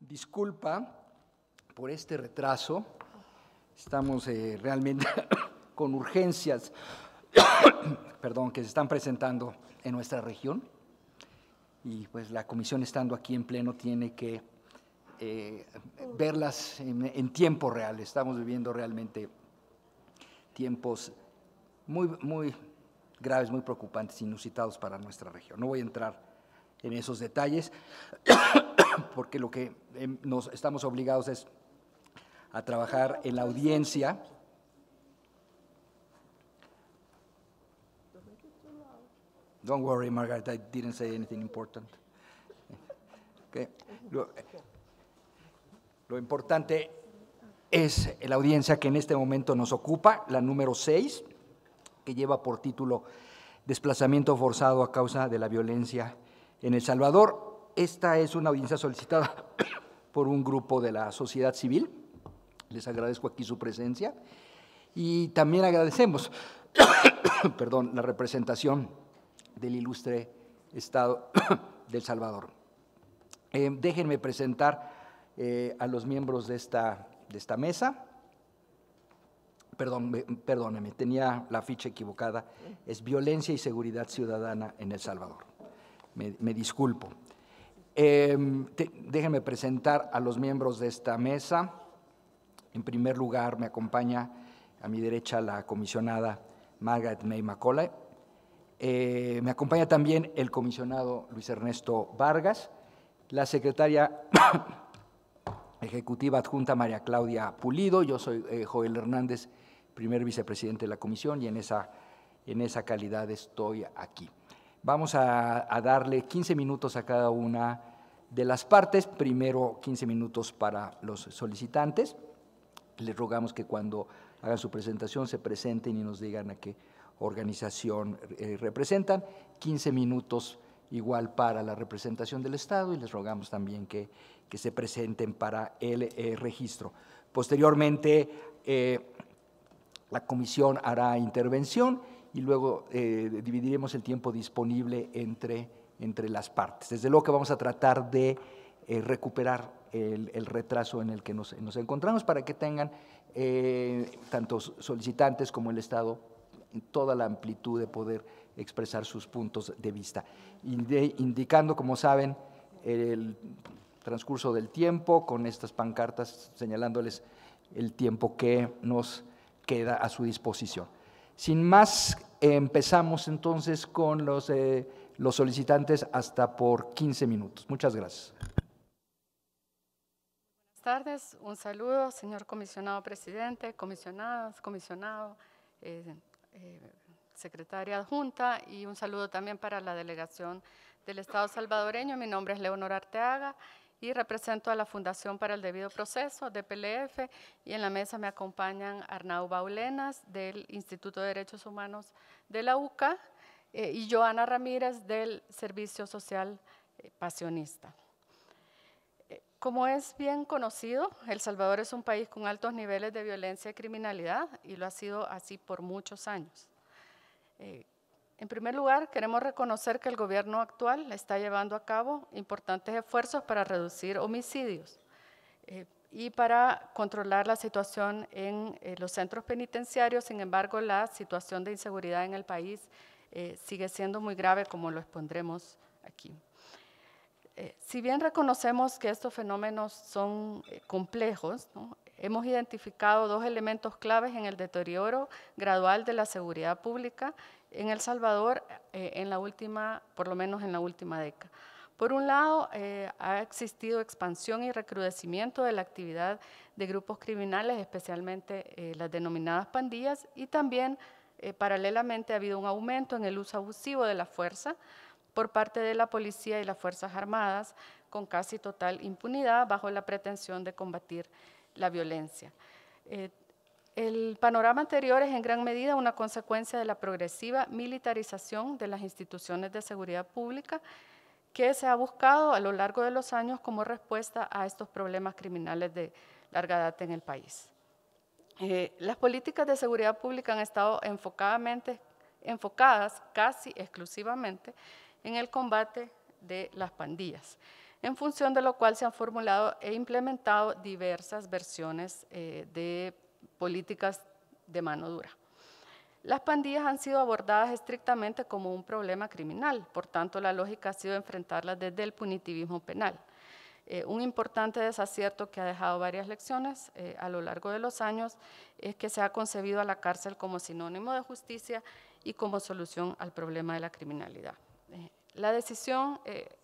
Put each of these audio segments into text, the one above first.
disculpa por este retraso. Estamos realmente con urgencias perdón, que se están presentando en nuestra región y pues la comisión, estando aquí en pleno, tiene que verlas en tiempo real. Estamos viviendo realmente tiempos muy graves, muy preocupantes, inusitados para nuestra región. No voy a entrar en esos detalles porque lo que nos estamos obligados es a trabajar en la audiencia. Don't worry, Margaret, I didn't say anything important. Okay. Lo importante es la audiencia que en este momento nos ocupa, la número 6, que lleva por título Desplazamiento forzado a causa de la violencia en El Salvador. Esta es una audiencia solicitada por un grupo de la sociedad civil. Les agradezco aquí su presencia y también agradecemos perdón, la representación del ilustre Estado de El Salvador. Déjenme presentar a los miembros de esta mesa. Perdóneme, tenía la ficha equivocada. Es Violencia y Seguridad Ciudadana en El Salvador. Me disculpo. Déjenme presentar a los miembros de esta mesa. En primer lugar, me acompaña a mi derecha la comisionada Margaret May Macaulay. Me acompaña también el comisionado Luis Ernesto Vargas, la secretaria ejecutiva adjunta María Claudia Pulido. Yo soy Joel Hernández, primer vicepresidente de la comisión, y en esa calidad estoy aquí. Vamos a darle 15 minutos a cada una de las partes. Primero 15 minutos para los solicitantes. Les rogamos que cuando hagan su presentación se presenten y nos digan a qué organización representan. 15 minutos igual para la representación del Estado, y les rogamos también que se presenten para el registro. Posteriormente, la comisión hará intervención y luego dividiremos el tiempo disponible entre las partes. Desde luego que vamos a tratar de recuperar el retraso en el que nos encontramos para que tengan tanto solicitantes como el Estado en toda la amplitud de poder expresar sus puntos de vista. Indicando, como saben, el transcurso del tiempo con estas pancartas señalándoles el tiempo que nos queda a su disposición. Sin más, empezamos entonces con los solicitantes hasta por 15 minutos. Muchas gracias. Buenas tardes, un saludo, señor comisionado presidente, comisionadas, comisionado, secretaria adjunta, y un saludo también para la delegación del Estado salvadoreño. Mi nombre es Leonor Arteaga y represento a la Fundación para el Debido Proceso, DPLF, y en la mesa me acompañan Arnau Baulenas, del Instituto de Derechos Humanos de la UCA, y Joana Ramírez, del Servicio Social Pasionista. Como es bien conocido, El Salvador es un país con altos niveles de violencia y criminalidad, y lo ha sido así por muchos años. En primer lugar, queremos reconocer que el gobierno actual está llevando a cabo importantes esfuerzos para reducir homicidios y para controlar la situación en los centros penitenciarios. Sin embargo, la situación de inseguridad en el país sigue siendo muy grave, como lo expondremos aquí. Si bien reconocemos que estos fenómenos son complejos, ¿no?, hemos identificado dos elementos claves en el deterioro gradual de la seguridad pública en El Salvador por lo menos en la última década. Por un lado, ha existido expansión y recrudecimiento de la actividad de grupos criminales, especialmente las denominadas pandillas, y también paralelamente ha habido un aumento en el uso abusivo de la fuerza por parte de la policía y las Fuerzas Armadas, con casi total impunidad, bajo la pretensión de combatir la violencia. El panorama anterior es en gran medida una consecuencia de la progresiva militarización de las instituciones de seguridad pública que se ha buscado a lo largo de los años como respuesta a estos problemas criminales de larga data en el país. Las políticas de seguridad pública han estado enfocadas casi exclusivamente en el combate de las pandillas. en función de lo cual se han formulado e implementado diversas versiones de políticas de mano dura. Las pandillas han sido abordadas estrictamente como un problema criminal, por tanto la lógica ha sido enfrentarlas desde el punitivismo penal. Un importante desacierto que ha dejado varias lecciones a lo largo de los años es que se ha concebido a la cárcel como sinónimo de justicia y como solución al problema de la criminalidad. La decisión,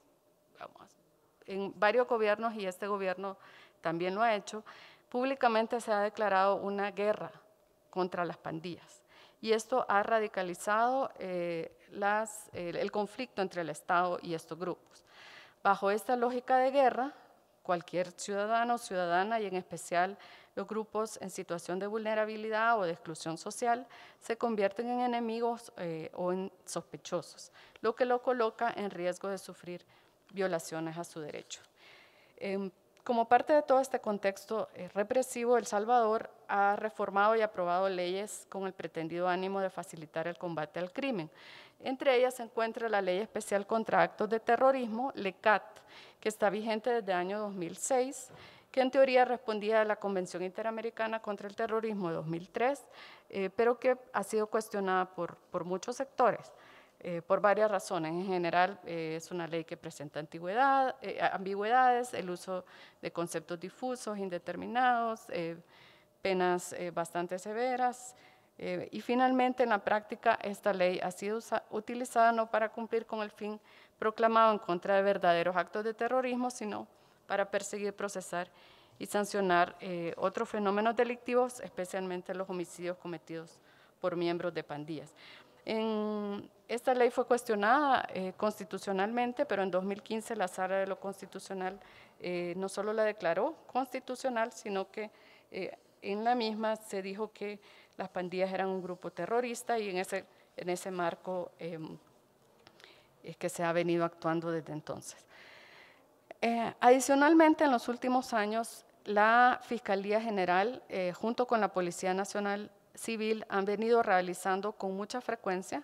en varios gobiernos, y este gobierno también lo ha hecho, públicamente se ha declarado una guerra contra las pandillas. Y esto ha radicalizado el conflicto entre el Estado y estos grupos. Bajo esta lógica de guerra, cualquier ciudadano o ciudadana, y en especial los grupos en situación de vulnerabilidad o de exclusión social, se convierten en enemigos o en sospechosos, lo que lo coloca en riesgo de sufrir violaciones a su derecho. Como parte de todo este contexto represivo, El Salvador ha reformado y aprobado leyes con el pretendido ánimo de facilitar el combate al crimen. Entre ellas se encuentra la Ley Especial contra Actos de Terrorismo, LECAT, que está vigente desde el año 2006, que en teoría respondía a la Convención Interamericana contra el Terrorismo de 2003, pero que ha sido cuestionada por muchos sectores. Por varias razones. En general, es una ley que presenta ambigüedades, el uso de conceptos difusos, indeterminados, penas bastante severas, y finalmente, en la práctica, esta ley ha sido utilizada no para cumplir con el fin proclamado en contra de verdaderos actos de terrorismo, sino para perseguir, procesar y sancionar otros fenómenos delictivos, especialmente los homicidios cometidos por miembros de pandillas. Esta ley fue cuestionada constitucionalmente, pero en 2015 la Sala de lo Constitucional no solo la declaró constitucional, sino que en la misma se dijo que las pandillas eran un grupo terrorista, y en ese marco es que se ha venido actuando desde entonces. Adicionalmente, en los últimos años, la Fiscalía General, junto con la Policía Nacional Civil, han venido realizando con mucha frecuencia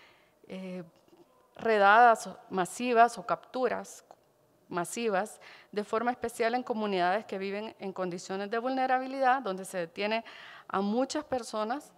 redadas masivas o capturas masivas, de forma especial en comunidades que viven en condiciones de vulnerabilidad, donde se detiene a muchas personas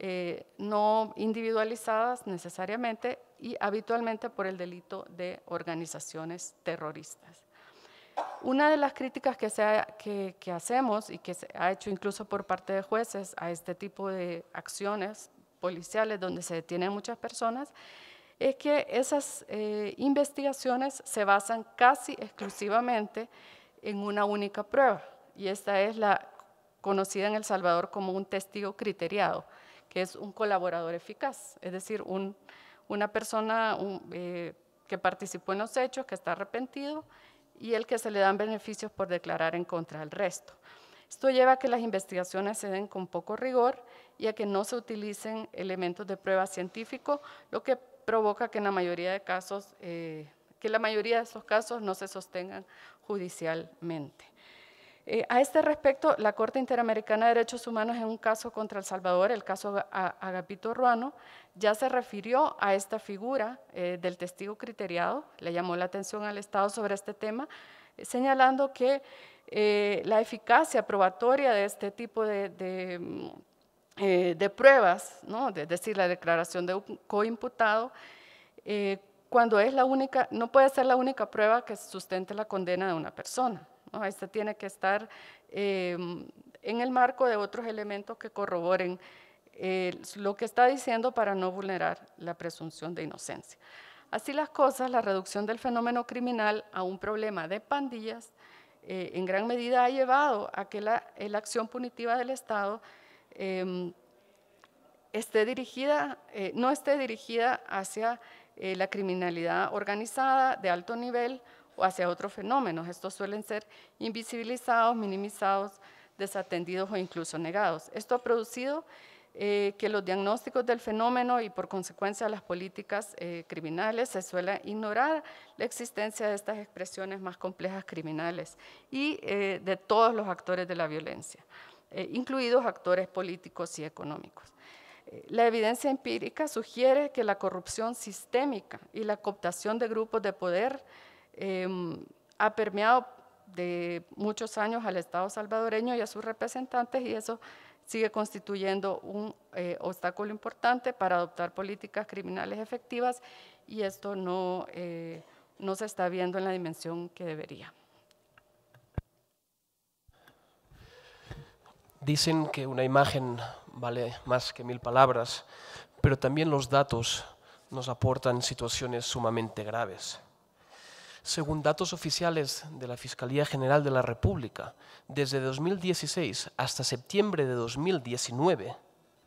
no individualizadas necesariamente y habitualmente por el delito de organizaciones terroristas. Una de las críticas que hacemos y que se ha hecho incluso por parte de jueces a este tipo de acciones policiales donde se detienen muchas personas es que esas investigaciones se basan casi exclusivamente en una única prueba, y esta es la conocida en El Salvador como un testigo criteriado, que es un colaborador eficaz, es decir, una persona que participó en los hechos, que está arrepentido, y el que se le dan beneficios por declarar en contra del resto. Esto lleva a que las investigaciones se den con poco rigor y a que no se utilicen elementos de prueba científico, lo que provoca que en la mayoría de casos, la mayoría de esos casos no se sostengan judicialmente. A este respecto, la Corte Interamericana de Derechos Humanos, en un caso contra El Salvador, el caso Agapito Ruano, ya se refirió a esta figura del testigo criteriado, le llamó la atención al Estado sobre este tema, señalando que la eficacia probatoria de este tipo de pruebas, ¿no? Es decir, la declaración de un coimputado, cuando es la única, no puede ser la única prueba que sustente la condena de una persona, ¿no? Esta tiene que estar en el marco de otros elementos que corroboren lo que está diciendo para no vulnerar la presunción de inocencia. Así las cosas, la reducción del fenómeno criminal a un problema de pandillas en gran medida ha llevado a que la acción punitiva del Estado no esté dirigida hacia la criminalidad organizada de alto nivel o hacia otros fenómenos. Estos suelen ser invisibilizados, minimizados, desatendidos o incluso negados. Esto ha producido que los diagnósticos del fenómeno y por consecuencia las políticas criminales se suele ignorar la existencia de estas expresiones más complejas criminales y de todos los actores de la violencia, incluidos actores políticos y económicos. La evidencia empírica sugiere que la corrupción sistémica y la cooptación de grupos de poder ha permeado de muchos años al Estado salvadoreño y a sus representantes, y eso sigue constituyendo un obstáculo importante para adoptar políticas criminales efectivas, y esto no se está viendo en la dimensión que debería. Dicen que una imagen vale más que 1000 palabras, pero también los datos nos aportan situaciones sumamente graves. Según datos oficiales de la Fiscalía General de la República, desde 2016 hasta septiembre de 2019,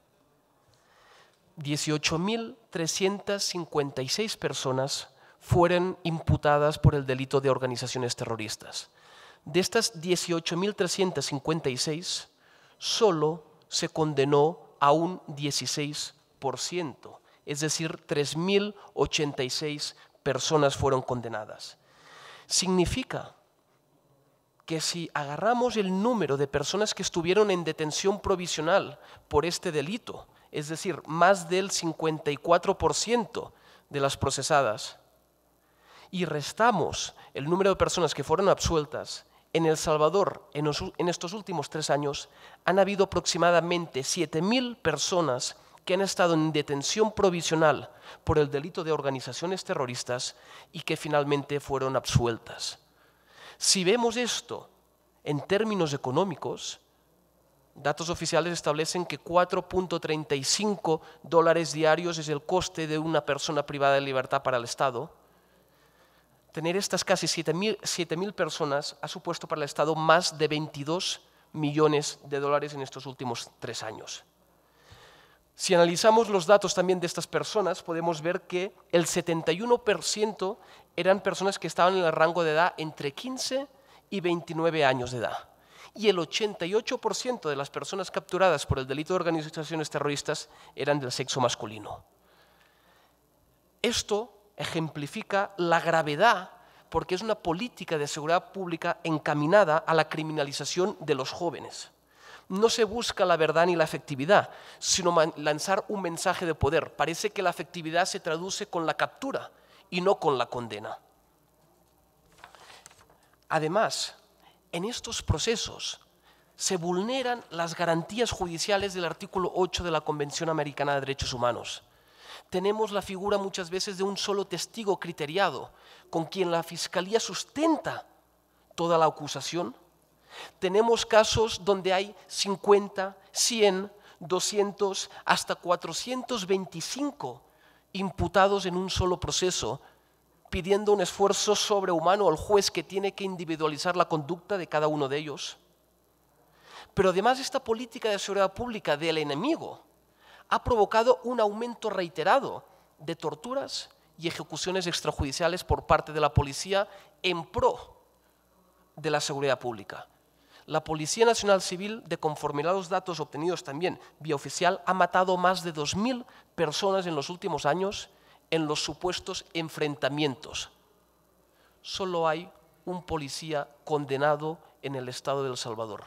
18.356 personas fueron imputadas por el delito de organizaciones terroristas. De estas 18.356, solo se condenó a un 16%, es decir, 3.086 personas fueron condenadas. Significa que si agarramos el número de personas que estuvieron en detención provisional por este delito, es decir, más del 54% de las procesadas, y restamos el número de personas que fueron absueltas, en El Salvador, en estos últimos 3 años, han habido aproximadamente 7.000 personas que han estado en detención provisional por el delito de organizaciones terroristas y que finalmente fueron absueltas. Si vemos esto en términos económicos, datos oficiales establecen que $4.35 diarios es el coste de una persona privada de libertad para el Estado. Tener estas casi 7.000 personas ha supuesto para el Estado más de $22 millones en estos últimos 3 años. Si analizamos los datos también de estas personas, podemos ver que el 71% eran personas que estaban en el rango de edad entre 15 y 29 años de edad. Y el 88% de las personas capturadas por el delito de organizaciones terroristas eran del sexo masculino. Esto ejemplifica la gravedad porque es una política de seguridad pública encaminada a la criminalización de los jóvenes. No se busca la verdad ni la efectividad, sino lanzar un mensaje de poder. Parece que la efectividad se traduce con la captura y no con la condena. Además, en estos procesos se vulneran las garantías judiciales del artículo 8 de la Convención Americana de Derechos Humanos. Tenemos la figura muchas veces de un solo testigo criteriado, con quien la Fiscalía sustenta toda la acusación. Tenemos casos donde hay 50, 100, 200, hasta 425 imputados en un solo proceso, pidiendo un esfuerzo sobrehumano al juez que tiene que individualizar la conducta de cada uno de ellos. Pero además esta política de seguridad pública del enemigo ha provocado un aumento reiterado de torturas y ejecuciones extrajudiciales por parte de la policía en pro de la seguridad pública. La Policía Nacional Civil, de conformidad a los datos obtenidos también vía oficial, ha matado más de 2.000 personas en los últimos años en los supuestos enfrentamientos. Solo hay un policía condenado en el estado de El Salvador.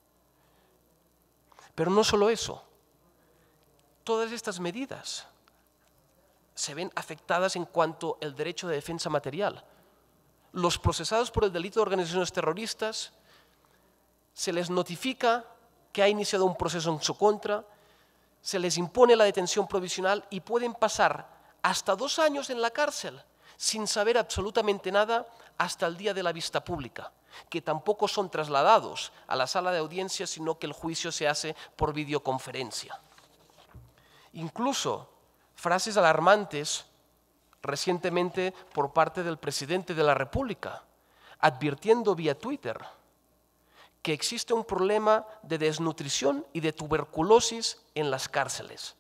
Pero no solo eso. Todas estas medidas se ven afectadas en cuanto al derecho de defensa material. Los procesados por el delito de organizaciones terroristas se les notifica que ha iniciado un proceso en su contra, se les impone la detención provisional y pueden pasar hasta 2 años en la cárcel sin saber absolutamente nada hasta el día de la vista pública, que tampoco son trasladados a la sala de audiencia, sino que el juicio se hace por videoconferencia. Incluso frases alarmantes recientemente por parte del presidente de la República, advirtiendo vía Twitter que existe un problema de desnutrición y de tuberculosis en las cárceles.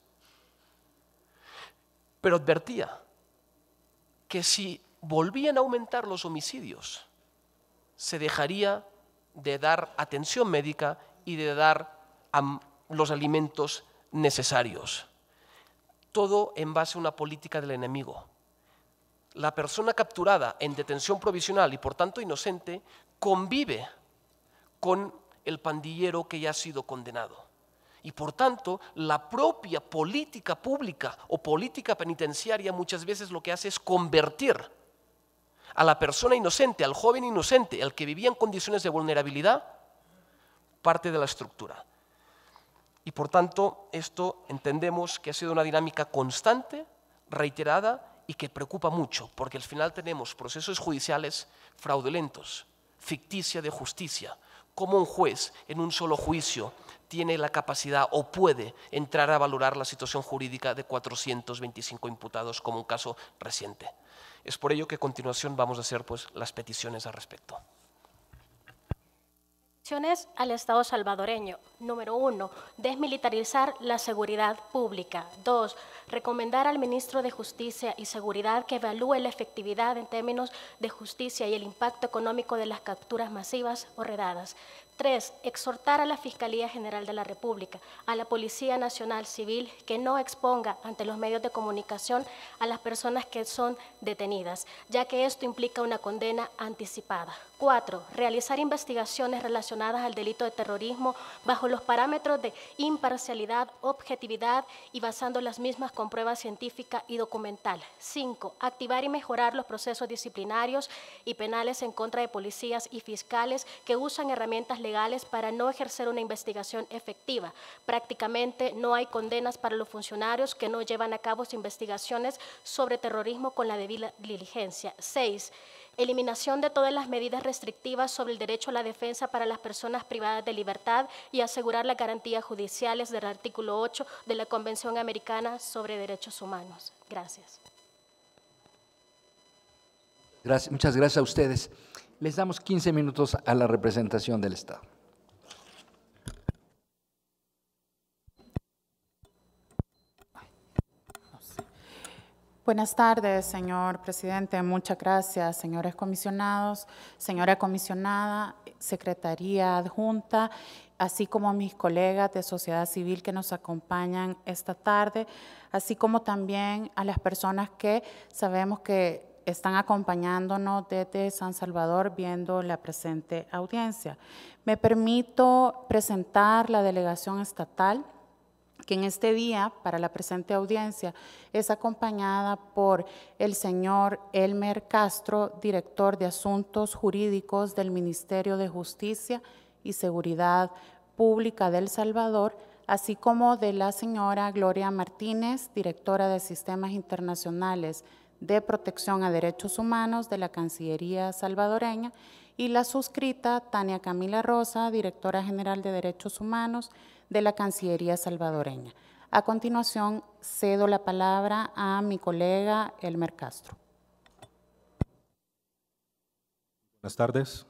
Pero advertía que si volvían a aumentar los homicidios, se dejaría de dar atención médica y de dar los alimentos necesarios. Todo en base a una política del enemigo. La persona capturada en detención provisional y por tanto inocente convive con el pandillero que ya ha sido condenado. Y por tanto, la propia política pública o política penitenciaria muchas veces lo que hace es convertir a la persona inocente, al joven inocente, el que vivía en condiciones de vulnerabilidad, parte de la estructura. Y por tanto, esto entendemos que ha sido una dinámica constante, reiterada y que preocupa mucho, porque al final tenemos procesos judiciales fraudulentos, ficticia de justicia. ¿Cómo un juez en un solo juicio tiene la capacidad o puede entrar a valorar la situación jurídica de 425 imputados como un caso reciente? Es por ello que a continuación vamos a hacer las peticiones al respecto. Al Estado salvadoreño. Número 1, desmilitarizar la seguridad pública. 2, recomendar al ministro de Justicia y Seguridad que evalúe la efectividad en términos de justicia y el impacto económico de las capturas masivas o redadas. 3, exhortar a la Fiscalía General de la República, a la Policía Nacional Civil que no exponga ante los medios de comunicación a las personas que son detenidas, ya que esto implica una condena anticipada. 4, realizar investigaciones relacionadas al delito de terrorismo bajo los parámetros de imparcialidad, objetividad y basando las mismas con prueba científica y documental. 5, activar y mejorar los procesos disciplinarios y penales en contra de policías y fiscales que usan herramientas legales para no ejercer una investigación efectiva. Prácticamente no hay condenas para los funcionarios que no llevan a cabo investigaciones sobre terrorismo con la debida diligencia. 6, eliminación de todas las medidas restrictivas sobre el derecho a la defensa para las personas privadas de libertad y asegurar las garantías judiciales del artículo 8 de la Convención Americana sobre Derechos Humanos. Gracias. Muchas gracias a ustedes. Les damos 15 minutos a la representación del Estado. Buenas tardes, señor presidente. Muchas gracias, señores comisionados, señora comisionada, secretaría adjunta, así como mis colegas de sociedad civil que nos acompañan esta tarde, así como también a las personas que sabemos que están acompañándonos desde San Salvador viendo la presente audiencia. Me permito presentar la delegación estatal que en este día, para la presente audiencia, es acompañada por el señor Elmer Castro, director de Asuntos Jurídicos del Ministerio de Justicia y Seguridad Pública de El Salvador, así como de la señora Gloria Martínez, directora de Sistemas Internacionales de Protección a Derechos Humanos de la Cancillería salvadoreña, y la suscrita Tania Camila Rosa, directora general de Derechos Humanos de la Cancillería salvadoreña. A continuación, cedo la palabra a mi colega Elmer Castro. Buenas tardes.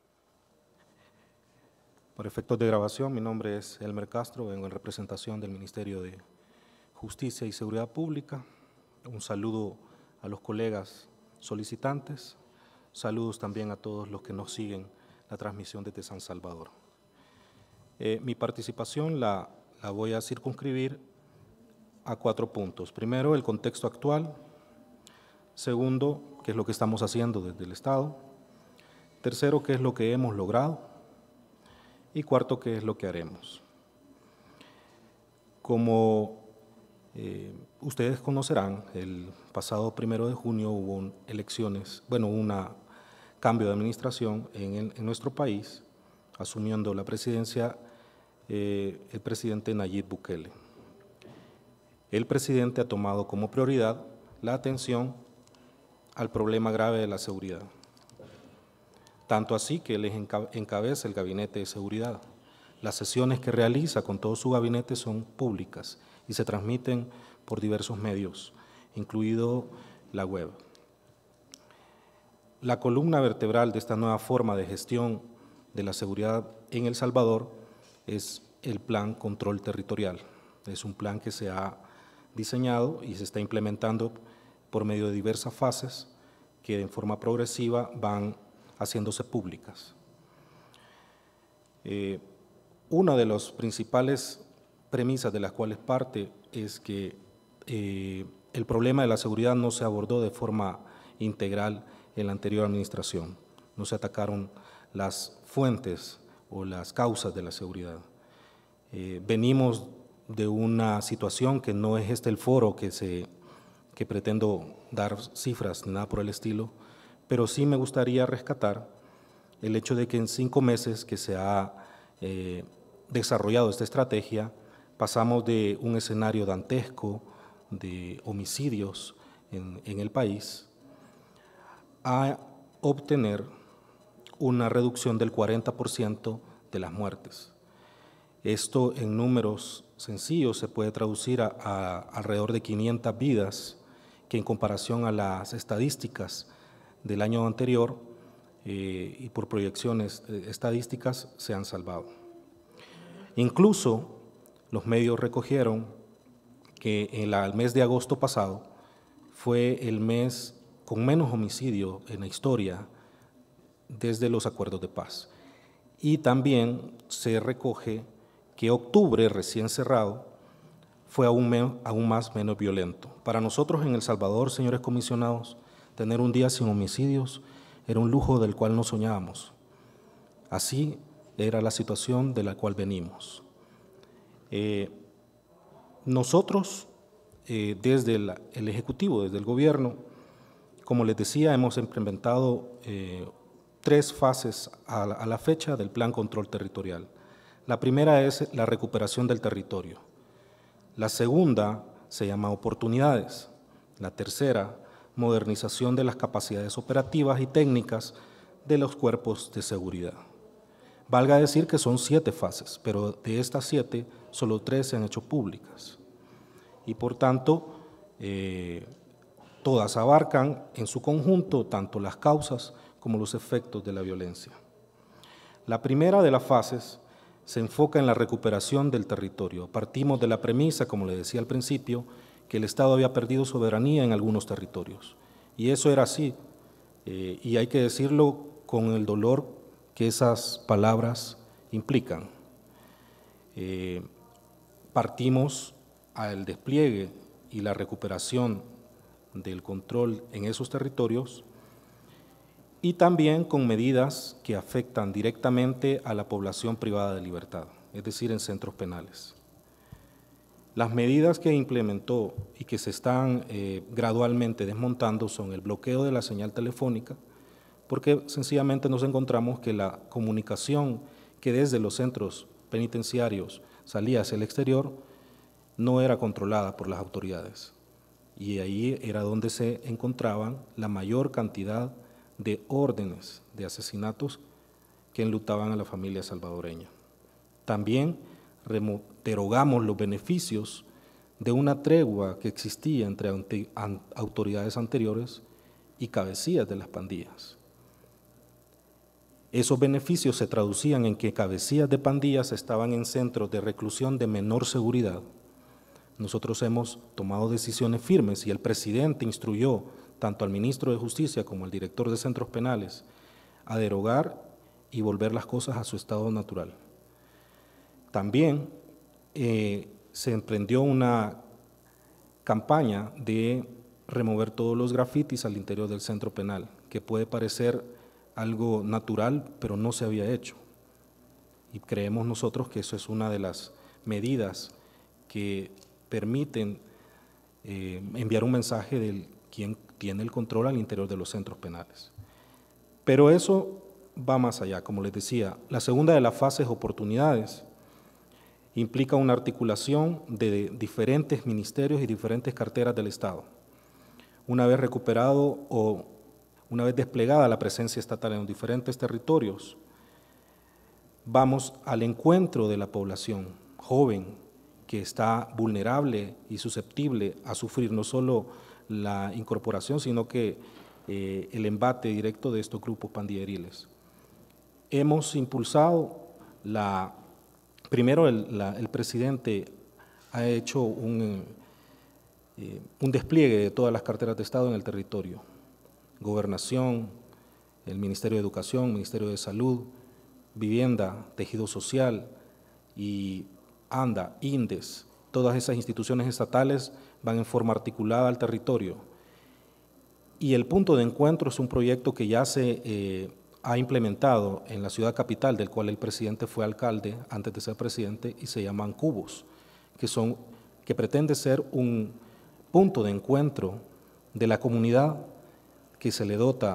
Por efectos de grabación, mi nombre es Elmer Castro, vengo en representación del Ministerio de Justicia y Seguridad Pública. Un saludo a los colegas solicitantes, saludos también a todos los que nos siguen la transmisión desde San Salvador. Mi participación la voy a circunscribir a 4 puntos. Primero, el contexto actual. Segundo, qué es lo que estamos haciendo desde el Estado. Tercero, qué es lo que hemos logrado. Y cuarto, qué es lo que haremos. Como ustedes conocerán, el pasado 1 de junio hubo elecciones, un cambio de administración en nuestro país, asumiendo la presidencia el presidente Nayib Bukele. El presidente ha tomado como prioridad la atención al problema grave de la seguridad. Tanto así que él encabeza el Gabinete de Seguridad. Las sesiones que realiza con todo su gabinete son públicas y se transmiten por diversos medios, incluido la web. La columna vertebral de esta nueva forma de gestión de la seguridad en El Salvador es el Plan Control Territorial. Es un plan que se ha diseñado y se está implementando por medio de diversas fases que en forma progresiva van haciéndose públicas. Una de las principales premisas de las cuales parte es que el problema de la seguridad no se abordó de forma integral en la anterior administración. No se atacaron las fuentes o las causas de la seguridad. Venimos de una situación que no es el foro que pretendo dar cifras ni nada por el estilo, pero sí me gustaría rescatar el hecho de que en 5 meses que se ha desarrollado esta estrategia, pasamos de un escenario dantesco de homicidios en el país a obtener una reducción del 40% de las muertes. Esto en números sencillos se puede traducir a alrededor de 500 vidas que en comparación a las estadísticas del año anterior y por proyecciones estadísticas se han salvado. Incluso los medios recogieron que el mes de agosto pasado fue el mes con menos homicidio en la historia desde los acuerdos de paz. Y también se recoge que octubre, recién cerrado, fue aún menos violento. Para nosotros en El Salvador, señores comisionados, tener un día sin homicidios era un lujo del cual no soñábamos. Así era la situación de la cual venimos. Nosotros, desde el Ejecutivo, desde el Gobierno, como les decía, hemos implementado 3 fases a la fecha del Plan Control Territorial. La primera es la recuperación del territorio. La segunda se llama oportunidades. La tercera, modernización de las capacidades operativas y técnicas de los cuerpos de seguridad. Valga decir que son 7 fases, pero de estas 7, solo 3 se han hecho públicas. Y por tanto, todas abarcan en su conjunto tanto las causas como los efectos de la violencia. La primera de las fases se enfoca en la recuperación del territorio. Partimos de la premisa, como le decía al principio, que el Estado había perdido soberanía en algunos territorios. Y eso era así, y hay que decirlo con el dolor que esas palabras implican. Partimos al despliegue y la recuperación del control en esos territorios y también con medidas que afectan directamente a la población privada de libertad, es decir, en centros penales. Las medidas que implementó y que se están gradualmente desmontando son el bloqueo de la señal telefónica, porque sencillamente nos encontramos que la comunicación que desde los centros penitenciarios salía hacia el exterior no era controlada por las autoridades. Y ahí era donde se encontraban la mayor cantidad de órdenes de asesinatos que enlutaban a la familia salvadoreña. También derogamos los beneficios de una tregua que existía entre autoridades anteriores y cabecillas de las pandillas. Esos beneficios se traducían en que cabecillas de pandillas estaban en centros de reclusión de menor seguridad. Nosotros hemos tomado decisiones firmes y el presidente instruyó tanto al ministro de Justicia como al director de centros penales a derogar y volver las cosas a su estado natural. También se emprendió una campaña de remover todos los grafitis al interior del centro penal, que puede parecer algo natural, pero no se había hecho. Y creemos nosotros que eso es una de las medidas que permiten enviar un mensaje de quien tiene el control al interior de los centros penales. Pero eso va más allá, como les decía. La segunda de las fases, oportunidades, implica una articulación de diferentes ministerios y diferentes carteras del Estado. Una vez recuperado o una vez desplegada la presencia estatal en los diferentes territorios, vamos al encuentro de la población joven que está vulnerable y susceptible a sufrir no solo la incorporación, sino que el embate directo de estos grupos pandilleriles. Hemos impulsado primero el presidente ha hecho un despliegue de todas las carteras de Estado en el territorio. Gobernación, el Ministerio de Educación, Ministerio de Salud, Vivienda, Tejido Social y ANDA, INDES, todas esas instituciones estatales van en forma articulada al territorio. Y el punto de encuentro es un proyecto que ya se ha implementado en la ciudad capital, del cual el presidente fue alcalde antes de ser presidente, y se llaman cubos, que pretende ser un punto de encuentro de la comunidad que se le dota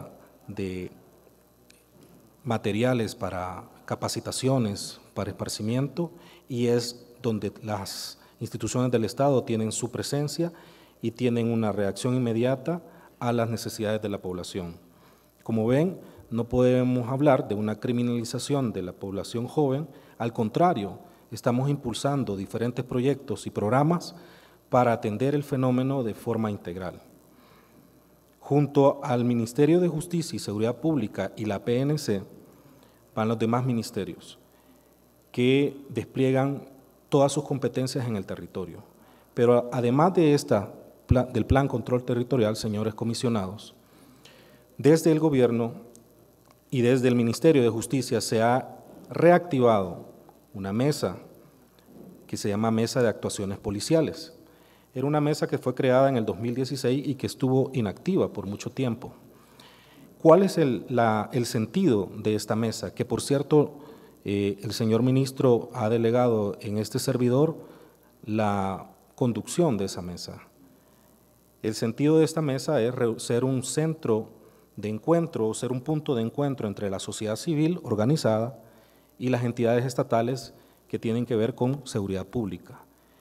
de materiales para capacitaciones, para esparcimiento, y es donde las instituciones del Estado tienen su presencia y tienen una reacción inmediata a las necesidades de la población. Como ven, no podemos hablar de una criminalización de la población joven, al contrario, estamos impulsando diferentes proyectos y programas para atender el fenómeno de forma integral. Junto al Ministerio de Justicia y Seguridad Pública y la PNC van los demás ministerios que despliegan todas sus competencias en el territorio. Pero además de del Plan Control Territorial, señores comisionados, desde el Gobierno y desde el Ministerio de Justicia se ha reactivado una mesa que se llama Mesa de Actuaciones Policiales. Era una mesa que fue creada en el 2016 y que estuvo inactiva por mucho tiempo. ¿Cuál es el sentido de esta mesa? Que, por cierto, el señor ministro ha delegado en este servidor la conducción de esa mesa. El sentido de esta mesa es ser un centro de encuentro, ser un punto de encuentro entre la sociedad civil organizada y las entidades estatales que tienen que ver con seguridad pública.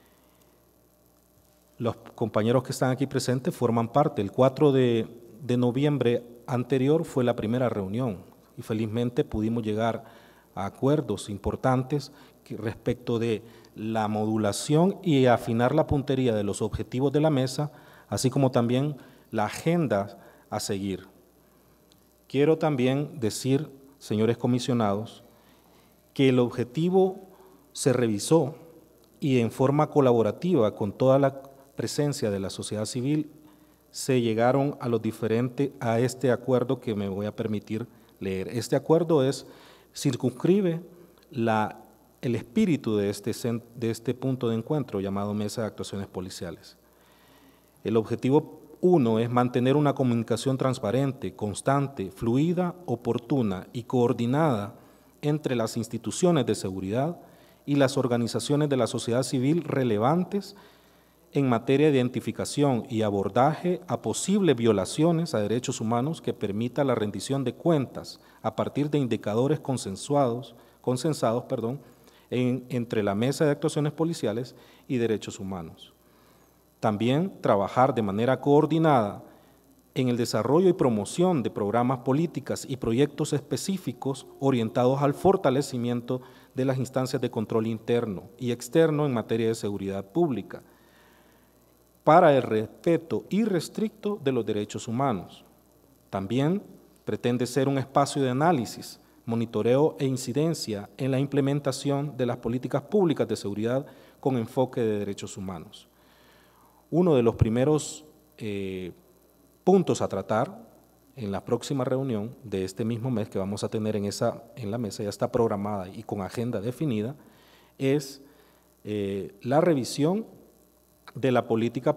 Los compañeros que están aquí presentes forman parte. El 4 de noviembre anterior fue la primera reunión y felizmente pudimos llegar a acuerdos importantes respecto de la modulación y afinar la puntería de los objetivos de la mesa, así como también la agenda a seguir. Quiero también decir, señores comisionados, que el objetivo se revisó y en forma colaborativa con toda la presencia de la sociedad civil se llegaron a este acuerdo que me voy a permitir leer. Este acuerdo circunscribe el espíritu de este punto de encuentro llamado Mesa de Actuaciones Policiales. El objetivo 1 es mantener una comunicación transparente, constante, fluida, oportuna y coordinada entre las instituciones de seguridad y las organizaciones de la sociedad civil relevantes en materia de identificación y abordaje a posibles violaciones a derechos humanos que permita la rendición de cuentas a partir de indicadores consensados entre la Mesa de Actuaciones Policiales y Derechos Humanos. También trabajar de manera coordinada en el desarrollo y promoción de programas, políticas y proyectos específicos orientados al fortalecimiento de las instancias de control interno y externo en materia de seguridad pública, para el respeto irrestricto de los derechos humanos. También pretende ser un espacio de análisis, monitoreo e incidencia en la implementación de las políticas públicas de seguridad con enfoque de derechos humanos. Uno de los primeros puntos a tratar en la próxima reunión de este mismo mes que vamos a tener en la mesa, ya está programada y con agenda definida, es la revisión de la política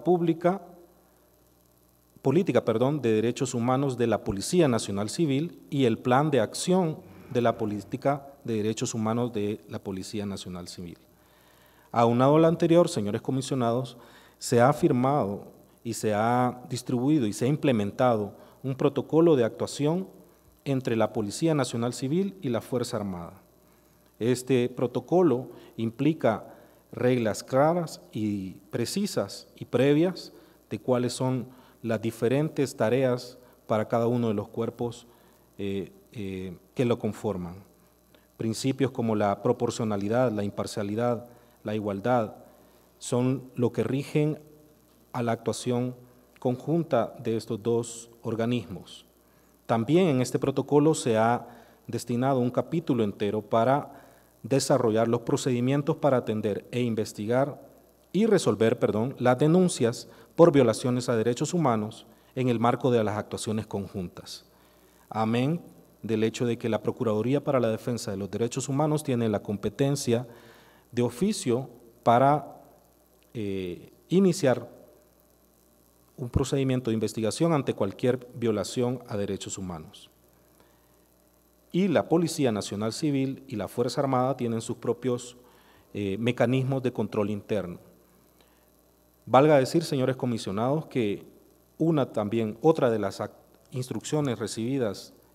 de derechos humanos de la Policía Nacional Civil y el plan de acción de la política de derechos humanos de la Policía Nacional Civil. Aunado a lo anterior, señores comisionados, se ha firmado y se ha distribuido y se ha implementado un protocolo de actuación entre la Policía Nacional Civil y la Fuerza Armada. Este protocolo implica reglas claras y precisas y previas de cuáles son las diferentes tareas para cada uno de los cuerpos que lo conforman. Principios como la proporcionalidad, la imparcialidad, la igualdad, son lo que rigen a la actuación conjunta de estos dos organismos. También en este protocolo se ha destinado un capítulo entero para desarrollar los procedimientos para atender e investigar y resolver, las denuncias por violaciones a derechos humanos en el marco de las actuaciones conjuntas. Amén del hecho de que la Procuraduría para la Defensa de los Derechos Humanos tiene la competencia de oficio para iniciar un procedimiento de investigación ante cualquier violación a derechos humanos. Y la Policía Nacional Civil y la Fuerza Armada tienen sus propios mecanismos de control interno. Valga decir, señores comisionados, que otra de las instrucciones recibidas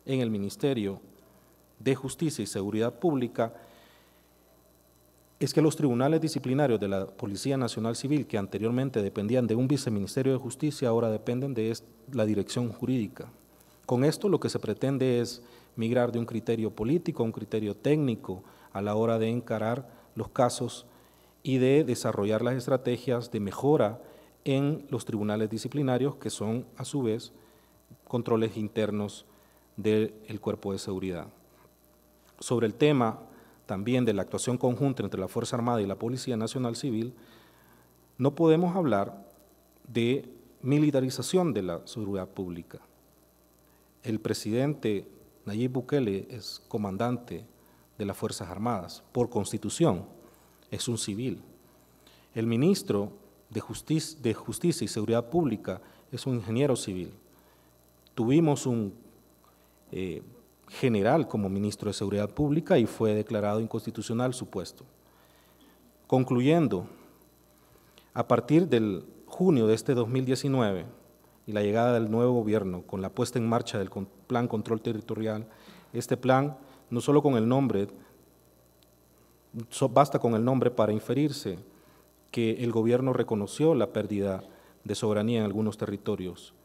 en el Ministerio de Justicia y Seguridad Pública es que los tribunales disciplinarios de la Policía Nacional Civil, que anteriormente dependían de un viceministerio de Justicia, ahora dependen de la dirección jurídica. Con esto lo que se pretende es migrar de un criterio político a un criterio técnico a la hora de encarar los casos y de desarrollar las estrategias de mejora en los tribunales disciplinarios, que son a su vez controles internos del Cuerpo de Seguridad. Sobre el tema también de la actuación conjunta entre la Fuerza Armada y la Policía Nacional Civil, no podemos hablar de militarización de la seguridad pública. El presidente Nayib Bukele es comandante de las Fuerzas Armadas, por Constitución, es un civil. El ministro de Justicia y Seguridad Pública es un ingeniero civil. Tuvimos un general como ministro de Seguridad Pública y fue declarado inconstitucional su puesto. Concluyendo, a partir del junio de este 2019 y la llegada del nuevo gobierno con la puesta en marcha del Plan Control Territorial, este plan, no solo con el nombre, basta con el nombre para inferirse que el gobierno reconoció la pérdida de soberanía en algunos territorios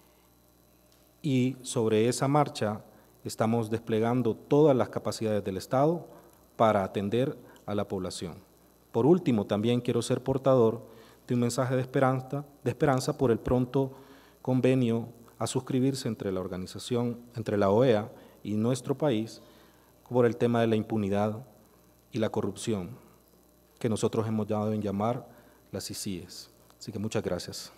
y sobre esa marcha estamos desplegando todas las capacidades del Estado para atender a la población. Por último, también quiero ser portador de un mensaje de esperanza por el pronto convenio a suscribirse entre la organización, entre la OEA y nuestro país, por el tema de la impunidad y la corrupción, que nosotros hemos dado en llamar las ICIES. Así que muchas gracias.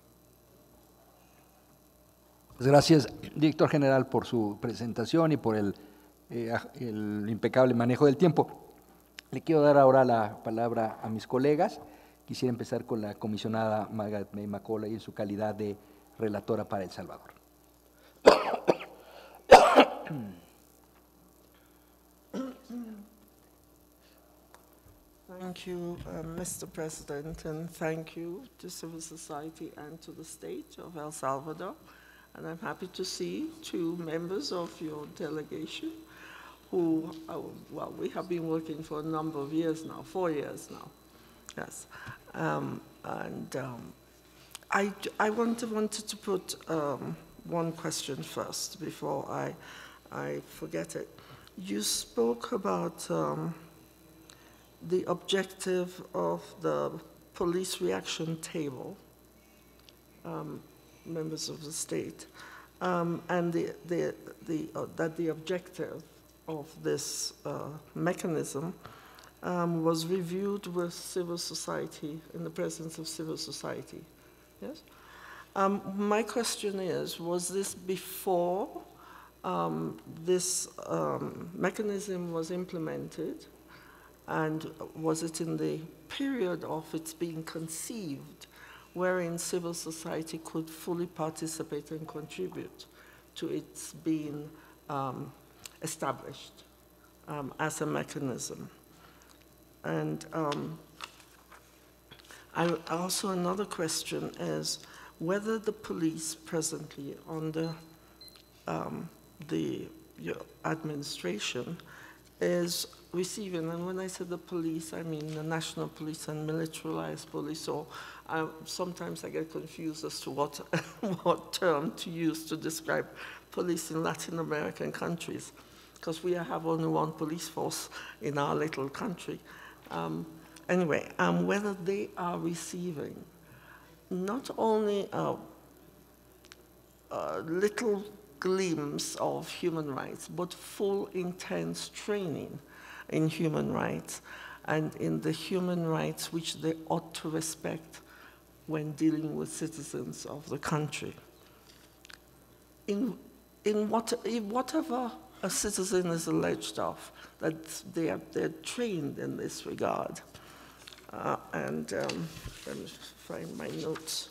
Gracias, director general, por su presentación y por el impecable manejo del tiempo. Le quiero dar ahora la palabra a mis colegas. Quisiera empezar con la comisionada Margaret May Macaulay en su calidad de relatora para El Salvador. Thank you, Mr. President, and thank you to civil society and to the state of El Salvador. And I'm happy to see two members of your delegation who, well, we have been working for a number of years now, 4 years now, yes. I wanted to put one question first before I forget it. You spoke about the objective of the police reaction table, members of the state, and that the objective of this mechanism was reviewed with civil society, in the presence of civil society, yes? My question is, was this before this mechanism was implemented, and was it in the period of its being conceived, wherein civil society could fully participate and contribute to its being established as a mechanism? And also another question is whether the police presently under your administration is receiving, and when I say the police, I mean the national police and militarized police, so sometimes I get confused as to what, what term to use to describe police in Latin American countries, because we have only one police force in our little country. Anyway, whether they are receiving not only a little glimpse of human rights, but full intense training in human rights and in the human rights which they ought to respect when dealing with citizens of the country. In whatever a citizen is alleged of, that they're trained in this regard. Let me find my notes.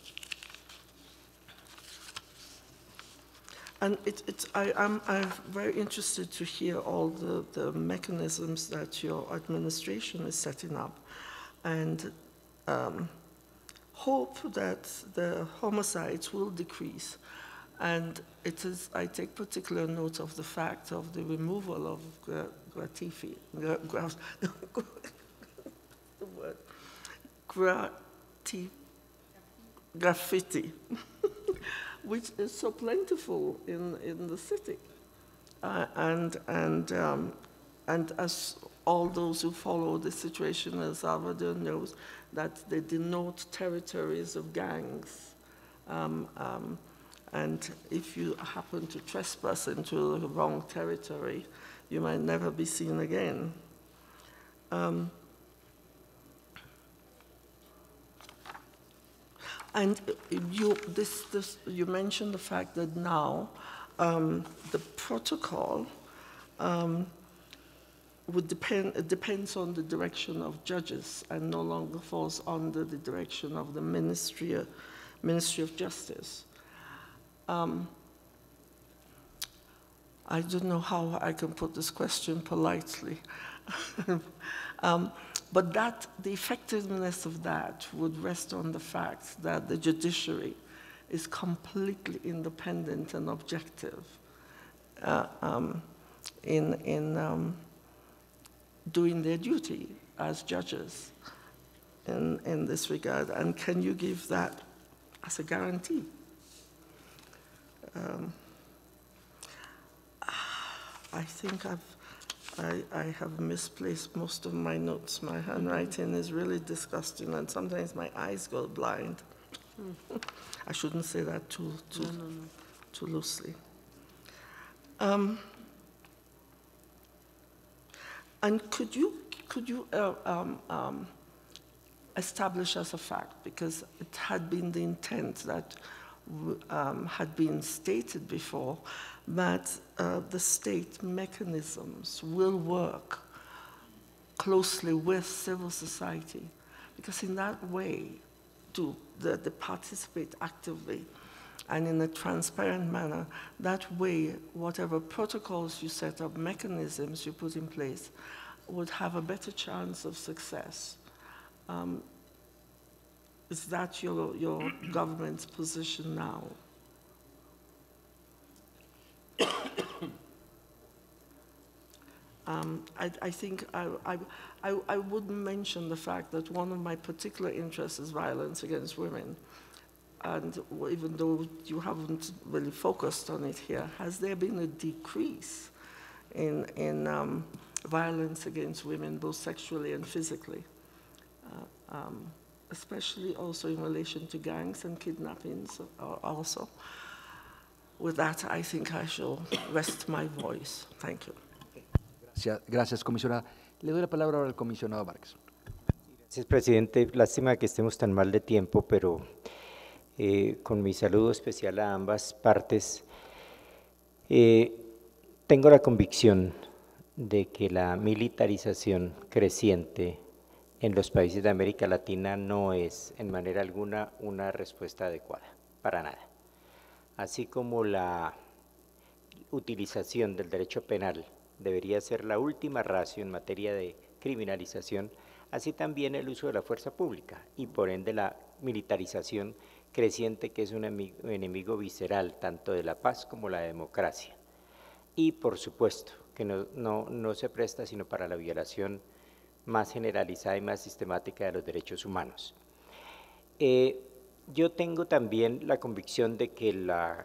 And I'm very interested to hear all the mechanisms that your administration is setting up, and hope that the homicides will decrease. And I take particular note of the fact of the removal of graffiti, which is so plentiful in the city. And as all those who follow the situation in El Salvador knows, that they denote territories of gangs. And if you happen to trespass into the wrong territory, you might never be seen again. And you mentioned the fact that now the protocol it depends on the direction of judges and no longer falls under the direction of the Ministry of Justice. I don't know how I can put this question politely. But the effectiveness of that would rest on the fact that the judiciary is completely independent and objective in doing their duty as judges in this regard. And can you give that as a guarantee? I think I have misplaced most of my notes. My handwriting is really disgusting, and sometimes my eyes go blind. I shouldn't say that too loosely. And could you establish as a fact, because it had been the intent that had been stated before, that the state mechanisms will work closely with civil society, because in that way they participate actively and in a transparent manner. That way, whatever protocols you set up, mechanisms you put in place, would have a better chance of success. Is that your government's position now? I think I would mention the fact that one of my particular interests is violence against women. And even though you haven't really focused on it here, has there been a decrease in violence against women, both sexually and physically? Especially also in relation to gangs and kidnappings also. With that, I think I shall rest my voice. Thank you. Gracias, comisionada. Le doy la palabra ahora al comisionado Vargas. Gracias, presidente. Lástima que estemos tan mal de tiempo, pero con mi saludo especial a ambas partes, tengo la convicción de que la militarización creciente en los países de América Latina no es en manera alguna una respuesta adecuada, para nada. Así como la utilización del derecho penal debería ser la última ratio en materia de criminalización, así también el uso de la fuerza pública y por ende la militarización creciente, que es un enemigo visceral tanto de la paz como la democracia. Y por supuesto que no se presta sino para la violación más generalizada y más sistemática de los derechos humanos. Yo tengo también la convicción de que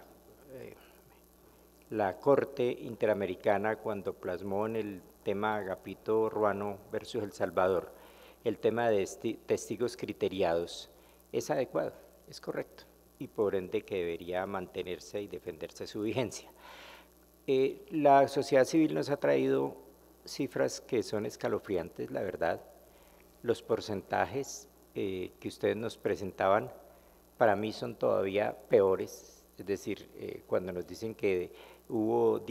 la Corte Interamericana, cuando plasmó en el tema Agapito Ruano versus El Salvador, el tema de testigos criteriados, es adecuado, es correcto, y por ende que debería mantenerse y defenderse su vigencia. La sociedad civil nos ha traído cifras que son escalofriantes, la verdad. Los porcentajes que ustedes nos presentaban para mí son todavía peores, es decir, cuando nos dicen que hubo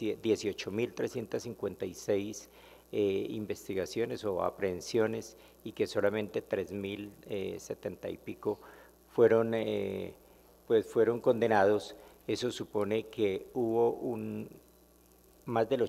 18.356 investigaciones o aprehensiones y que solamente 3.070 y pico fueron condenados, eso supone que hubo más del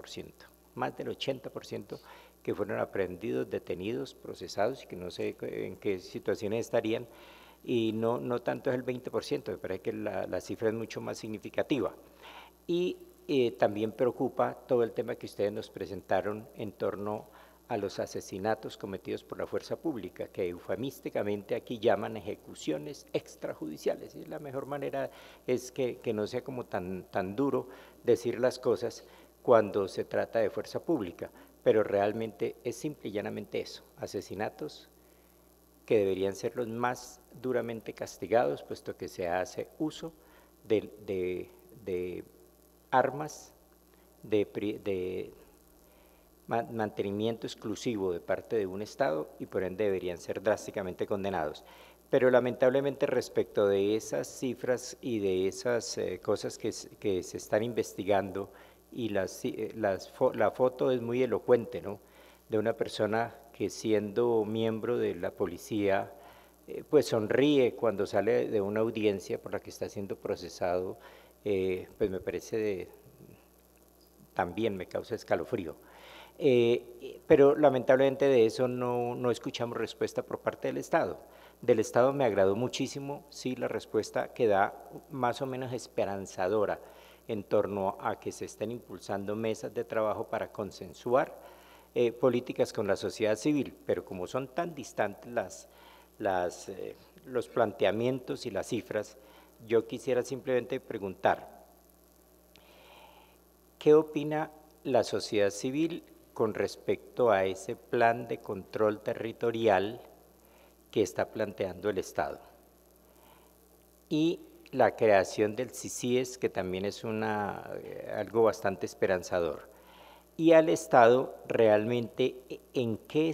80% que fueron aprehendidos, detenidos, procesados y que no sé en qué situaciones estarían, y no tanto es el 20%, me parece que la cifra es mucho más significativa. Y también preocupa todo el tema que ustedes nos presentaron en torno a los asesinatos cometidos por la fuerza pública, que eufemísticamente aquí llaman ejecuciones extrajudiciales. Y la mejor manera es que no sea como tan duro decir las cosas cuando se trata de fuerza pública, pero realmente es simple y llanamente eso, asesinatos que deberían ser los más duramente castigados, puesto que se hace uso de armas de mantenimiento exclusivo de parte de un Estado y por ende deberían ser drásticamente condenados. Pero lamentablemente respecto de esas cifras y de esas cosas que se están investigando, y la foto es muy elocuente, ¿no?, de una persona que siendo miembro de la policía, pues sonríe cuando sale de una audiencia por la que está siendo procesado, pues me parece también me causa escalofrío. Pero lamentablemente de eso no escuchamos respuesta por parte del Estado. Del Estado me agradó muchísimo, sí, la respuesta que da más o menos esperanzadora en torno a que se estén impulsando mesas de trabajo para consensuar políticas con la sociedad civil, pero como son tan distantes los planteamientos y las cifras, yo quisiera simplemente preguntar, ¿qué opina la sociedad civil con respecto a ese plan de control territorial que está planteando el Estado? Y la creación del CICIES, que también es algo bastante esperanzador. Y al Estado realmente en qué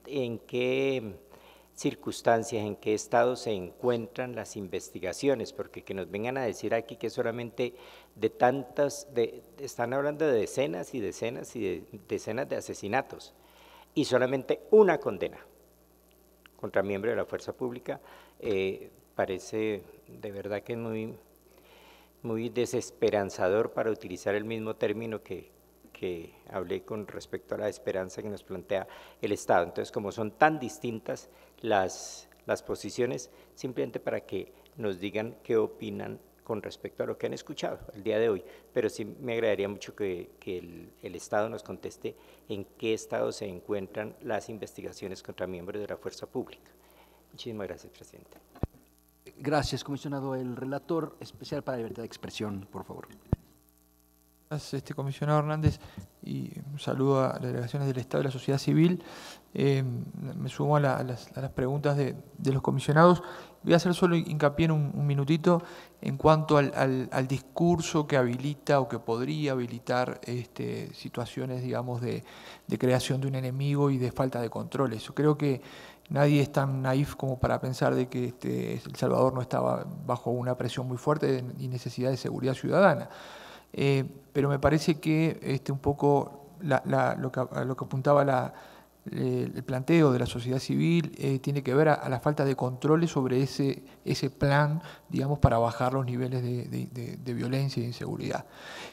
circunstancias, en qué estado se encuentran las investigaciones, porque que nos vengan a decir aquí que solamente están hablando de decenas y decenas y decenas de asesinatos y solamente una condena contra miembro de la fuerza pública, parece de verdad que es muy desesperanzador, para utilizar el mismo término que hablé con respecto a la esperanza que nos plantea el Estado. Entonces, como son tan distintas las posiciones, simplemente para que nos digan qué opinan con respecto a lo que han escuchado el día de hoy, pero sí me agradaría mucho que el Estado nos conteste en qué estado se encuentran las investigaciones contra miembros de la fuerza pública. Muchísimas gracias, presidente. Gracias, comisionado. El relator especial para la libertad de expresión, por favor. Gracias, comisionado Hernández, y un saludo a las delegaciones del Estado y la sociedad civil. Me sumo a las preguntas de los comisionados. Voy a hacer solo hincapié en un minutito en cuanto al discurso que habilita o que podría habilitar situaciones, digamos, de creación de un enemigo y de falta de controles. Yo creo que nadie es tan naif como para pensar de que El Salvador no estaba bajo una presión muy fuerte y necesidad de seguridad ciudadana. Pero me parece que un poco lo que apuntaba el planteo de la sociedad civil tiene que ver a la falta de controles sobre ese plan, digamos, para bajar los niveles de violencia e inseguridad.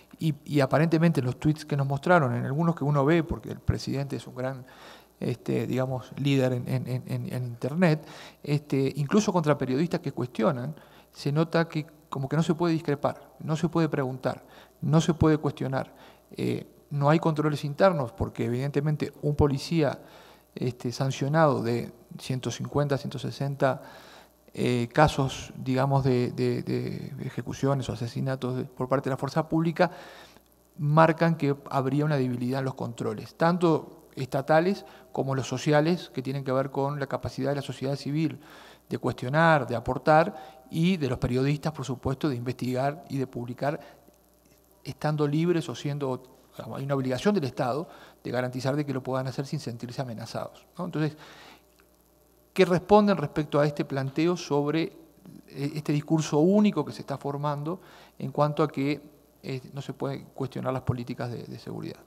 Y aparentemente en los tweets que nos mostraron, en algunos que uno ve, porque el presidente es un gran digamos, líder en Internet, incluso contra periodistas que cuestionan, se nota que como que no se puede discrepar, no se puede preguntar, no se puede cuestionar. No hay controles internos porque evidentemente un policía sancionado de 150, 160 casos, digamos, de ejecuciones o asesinatos por parte de la fuerza pública, marcan que habría una debilidad en los controles, tanto estatales como los sociales, que tienen que ver con la capacidad de la sociedad civil de cuestionar, de aportar, y de los periodistas, por supuesto, de investigar y de publicar, estando libres o siendo, hay una obligación del Estado de garantizar de que lo puedan hacer sin sentirse amenazados, ¿no? Entonces, ¿qué responden respecto a este planteo sobre este discurso único que se está formando en cuanto a que no se pueden cuestionar las políticas de seguridad?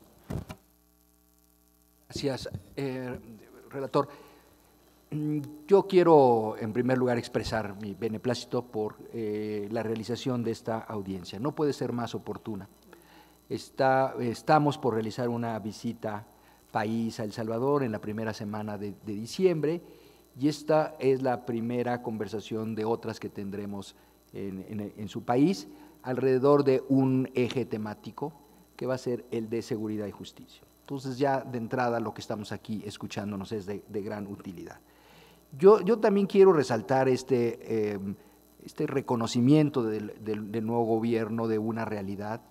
Gracias, relator. Yo quiero, en primer lugar, expresar mi beneplácito por la realización de esta audiencia. No puede ser más oportuna. Estamos por realizar una visita país a El Salvador en la primera semana de diciembre, y esta es la primera conversación de otras que tendremos en su país, alrededor de un eje temático que va a ser el de seguridad y justicia. Entonces ya de entrada lo que estamos aquí escuchándonos es de gran utilidad. Yo también quiero resaltar este reconocimiento del nuevo gobierno de una realidad,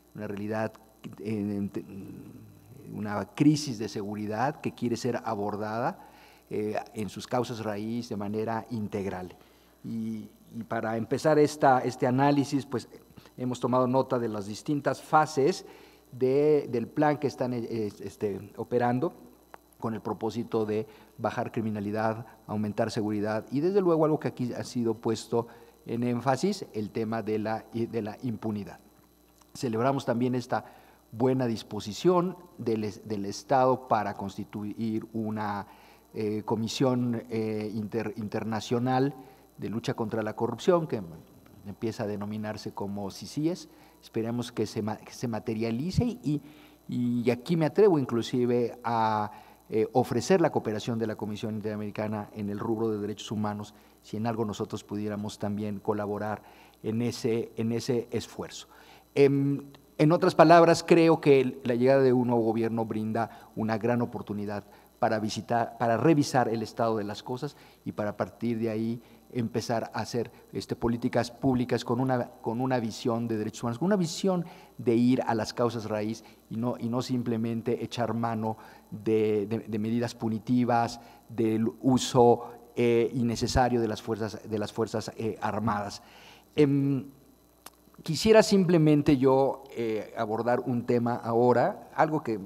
una crisis de seguridad que quiere ser abordada en sus causas raíz de manera integral. Y para empezar este análisis, pues hemos tomado nota de las distintas fases del plan que están operando con el propósito de bajar criminalidad, aumentar seguridad y desde luego algo que aquí ha sido puesto en énfasis, el tema de la impunidad. Celebramos también esta buena disposición del Estado para constituir una comisión internacional de lucha contra la corrupción, que empieza a denominarse como CICIES. Esperemos que se materialice y aquí me atrevo inclusive a ofrecer la cooperación de la Comisión Interamericana en el rubro de derechos humanos, si en algo nosotros pudiéramos también colaborar en ese esfuerzo. En otras palabras, creo que la llegada de un nuevo gobierno brinda una gran oportunidad para revisar el estado de las cosas y para a partir de ahí empezar a hacer políticas públicas con una visión de derechos humanos, con una visión de ir a las causas raíz y no simplemente echar mano de medidas punitivas, del uso innecesario de las fuerzas armadas. Quisiera simplemente yo abordar un tema ahora, algo que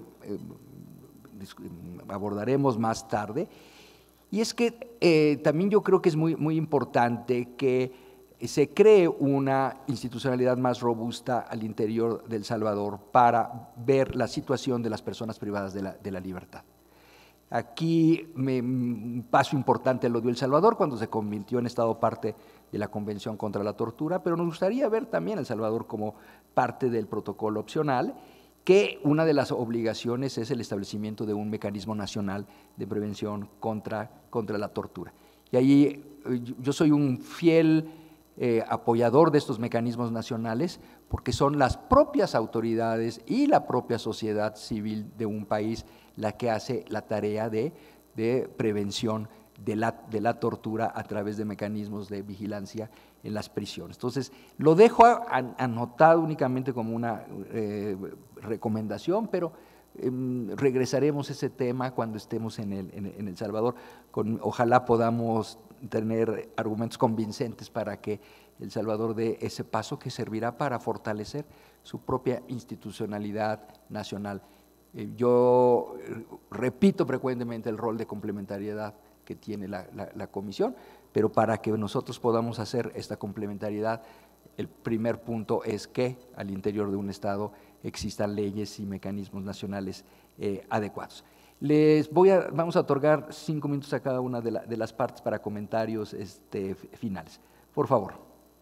abordaremos más tarde, y es que también yo creo que es muy importante que se cree una institucionalidad más robusta al interior de El Salvador para ver la situación de las personas privadas de la libertad. Aquí un paso importante lo dio El Salvador cuando se convirtió en Estado parte de la Convención contra la Tortura, pero nos gustaría ver también a El Salvador como parte del protocolo opcional, que una de las obligaciones es el establecimiento de un mecanismo nacional de prevención contra la tortura. Y ahí yo soy un fiel apoyador de estos mecanismos nacionales porque son las propias autoridades y la propia sociedad civil de un país la que hace la tarea de prevención de la tortura a través de mecanismos de vigilancia en las prisiones. Entonces, lo dejo anotado únicamente como una recomendación, pero regresaremos a ese tema cuando estemos en El Salvador. Ojalá podamos tener argumentos convincentes para que El Salvador dé ese paso que servirá para fortalecer su propia institucionalidad nacional. Yo repito frecuentemente el rol de complementariedad que tiene la Comisión, pero para que nosotros podamos hacer esta complementariedad, el primer punto es que al interior de un Estado existan leyes y mecanismos nacionales adecuados. Vamos a otorgar 5 minutos a cada una de las partes para comentarios finales. Por favor.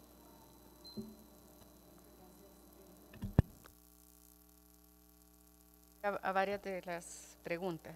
A varias de las preguntas.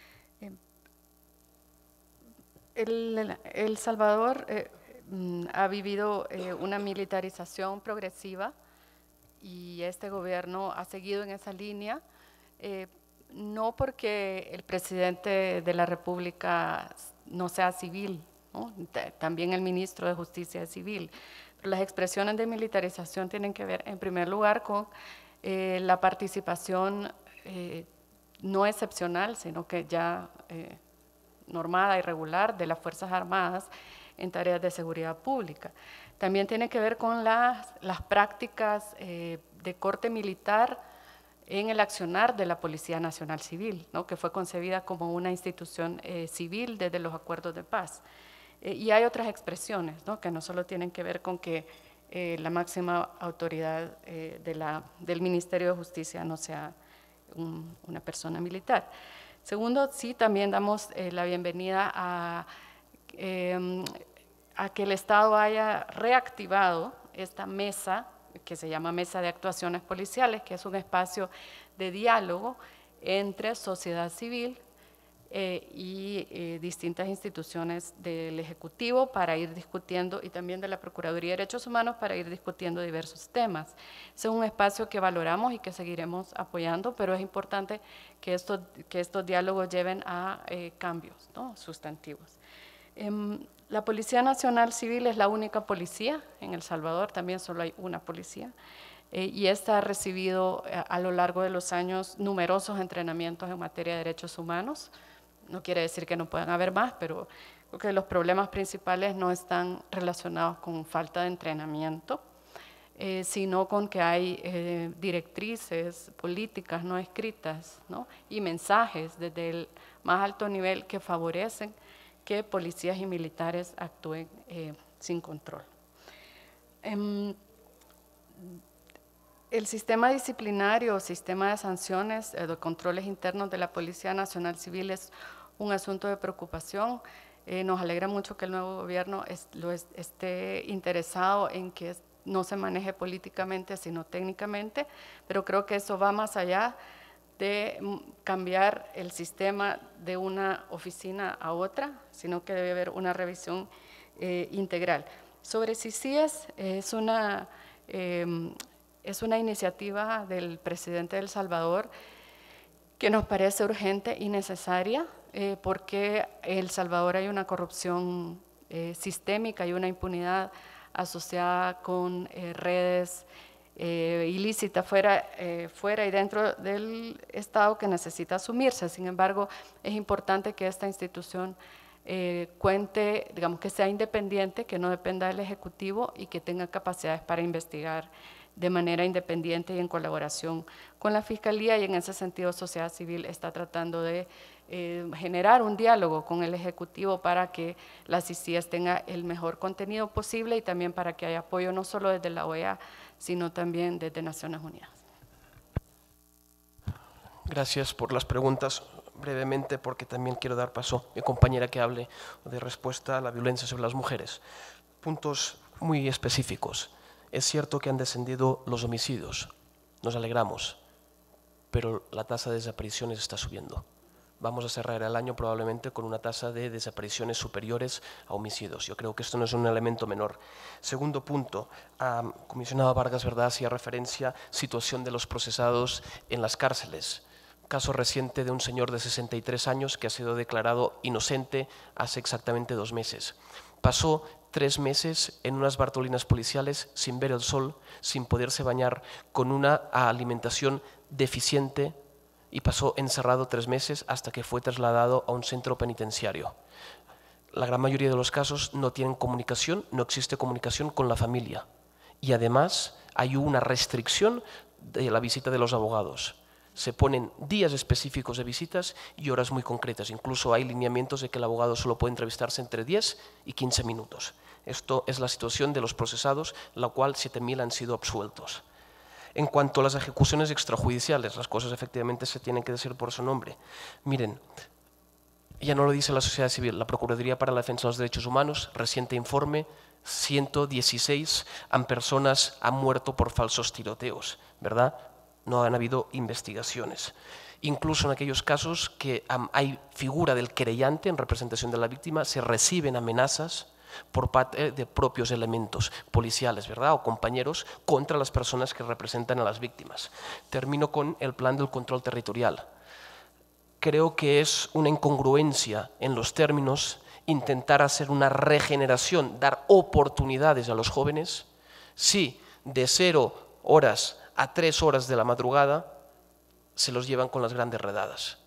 El Salvador ha vivido una militarización progresiva y este gobierno ha seguido en esa línea, no porque el presidente de la República no sea civil, ¿no? También el ministro de Justicia es civil, pero las expresiones de militarización tienen que ver en primer lugar con la participación no excepcional, sino que ya normada y regular de las Fuerzas Armadas en tareas de seguridad pública. También tiene que ver con las prácticas de corte militar en el accionar de la Policía Nacional Civil, ¿no? Que fue concebida como una institución civil desde los acuerdos de paz. Y hay otras expresiones, ¿no? Que no solo tienen que ver con que la máxima autoridad del Ministerio de Justicia no sea una persona militar. Segundo, sí, también damos la bienvenida a que el Estado haya reactivado esta mesa, que se llama Mesa de Actuaciones Policiales, que es un espacio de diálogo entre sociedad civil, y distintas instituciones del Ejecutivo para ir discutiendo, y también de la Procuraduría de Derechos Humanos para ir discutiendo diversos temas. Ese es un espacio que valoramos y que seguiremos apoyando, pero es importante que estos diálogos lleven a cambios, ¿no?, sustantivos. La Policía Nacional Civil es la única policía en El Salvador, también solo hay una policía, y esta ha recibido a lo largo de los años numerosos entrenamientos en materia de derechos humanos. No quiere decir que no puedan haber más, pero creo que los problemas principales no están relacionados con falta de entrenamiento, sino con que hay directrices políticas no escritas, ¿no?, y mensajes desde el más alto nivel que favorecen que policías y militares actúen sin control. El sistema disciplinario, sistema de sanciones, de controles internos de la Policía Nacional Civil es un asunto de preocupación. Nos alegra mucho que el nuevo gobierno esté interesado en que no se maneje políticamente, sino técnicamente, pero creo que eso va más allá de cambiar el sistema de una oficina a otra, sino que debe haber una revisión integral. Sobre CICIES, es una iniciativa del presidente de El Salvador que nos parece urgente y necesaria, porque en El Salvador hay una corrupción sistémica y una impunidad asociada con redes ilícitas fuera y dentro del Estado que necesita asumirse. Sin embargo, es importante que esta institución cuente, digamos, que sea independiente, que no dependa del Ejecutivo y que tenga capacidades para investigar de manera independiente y en colaboración con la Fiscalía, y en ese sentido Sociedad Civil está tratando de generar un diálogo con el Ejecutivo para que la CICIES tenga el mejor contenido posible y también para que haya apoyo no solo desde la OEA, sino también desde Naciones Unidas. Gracias por las preguntas. Brevemente, porque también quiero dar paso a mi compañera que hable de respuesta a la violencia sobre las mujeres. Puntos muy específicos. Es cierto que han descendido los homicidios, nos alegramos, pero la tasa de desapariciones está subiendo. Vamos a cerrar el año probablemente con una tasa de desapariciones superiores a homicidios. Yo creo que esto no es un elemento menor. Segundo punto, comisionado Vargas, ¿verdad?, hacía referencia a situación de los procesados en las cárceles. Caso reciente de un señor de 63 años que ha sido declarado inocente hace exactamente 2 meses. Pasó 3 meses en unas bartolinas policiales sin ver el sol, sin poderse bañar, con una alimentación deficiente, y pasó encerrado 3 meses hasta que fue trasladado a un centro penitenciario. La gran mayoría de los casos no tienen comunicación, no existe comunicación con la familia, y además hay una restricción de la visita de los abogados. Se ponen días específicos de visitas y horas muy concretas. Incluso hay lineamientos de que el abogado solo puede entrevistarse entre 10 y 15 minutos. Esto es la situación de los procesados, la cual 7.000 han sido absueltos. En cuanto a las ejecuciones extrajudiciales, las cosas efectivamente se tienen que decir por su nombre. Miren, ya no lo dice la sociedad civil, la Procuraduría para la Defensa de los Derechos Humanos, reciente informe, 116 personas han muerto por falsos tiroteos, ¿verdad? No han habido investigaciones. Incluso en aquellos casos que hay figura del querellante en representación de la víctima, se reciben amenazas por parte de propios elementos policiales, ¿verdad?, o compañeros, contra las personas que representan a las víctimas. Termino con el plan del control territorial. Creo que es una incongruencia en los términos intentar hacer una regeneración, dar oportunidades a los jóvenes, si de 0 horas a 3 horas de la madrugada se los llevan con las grandes redadas.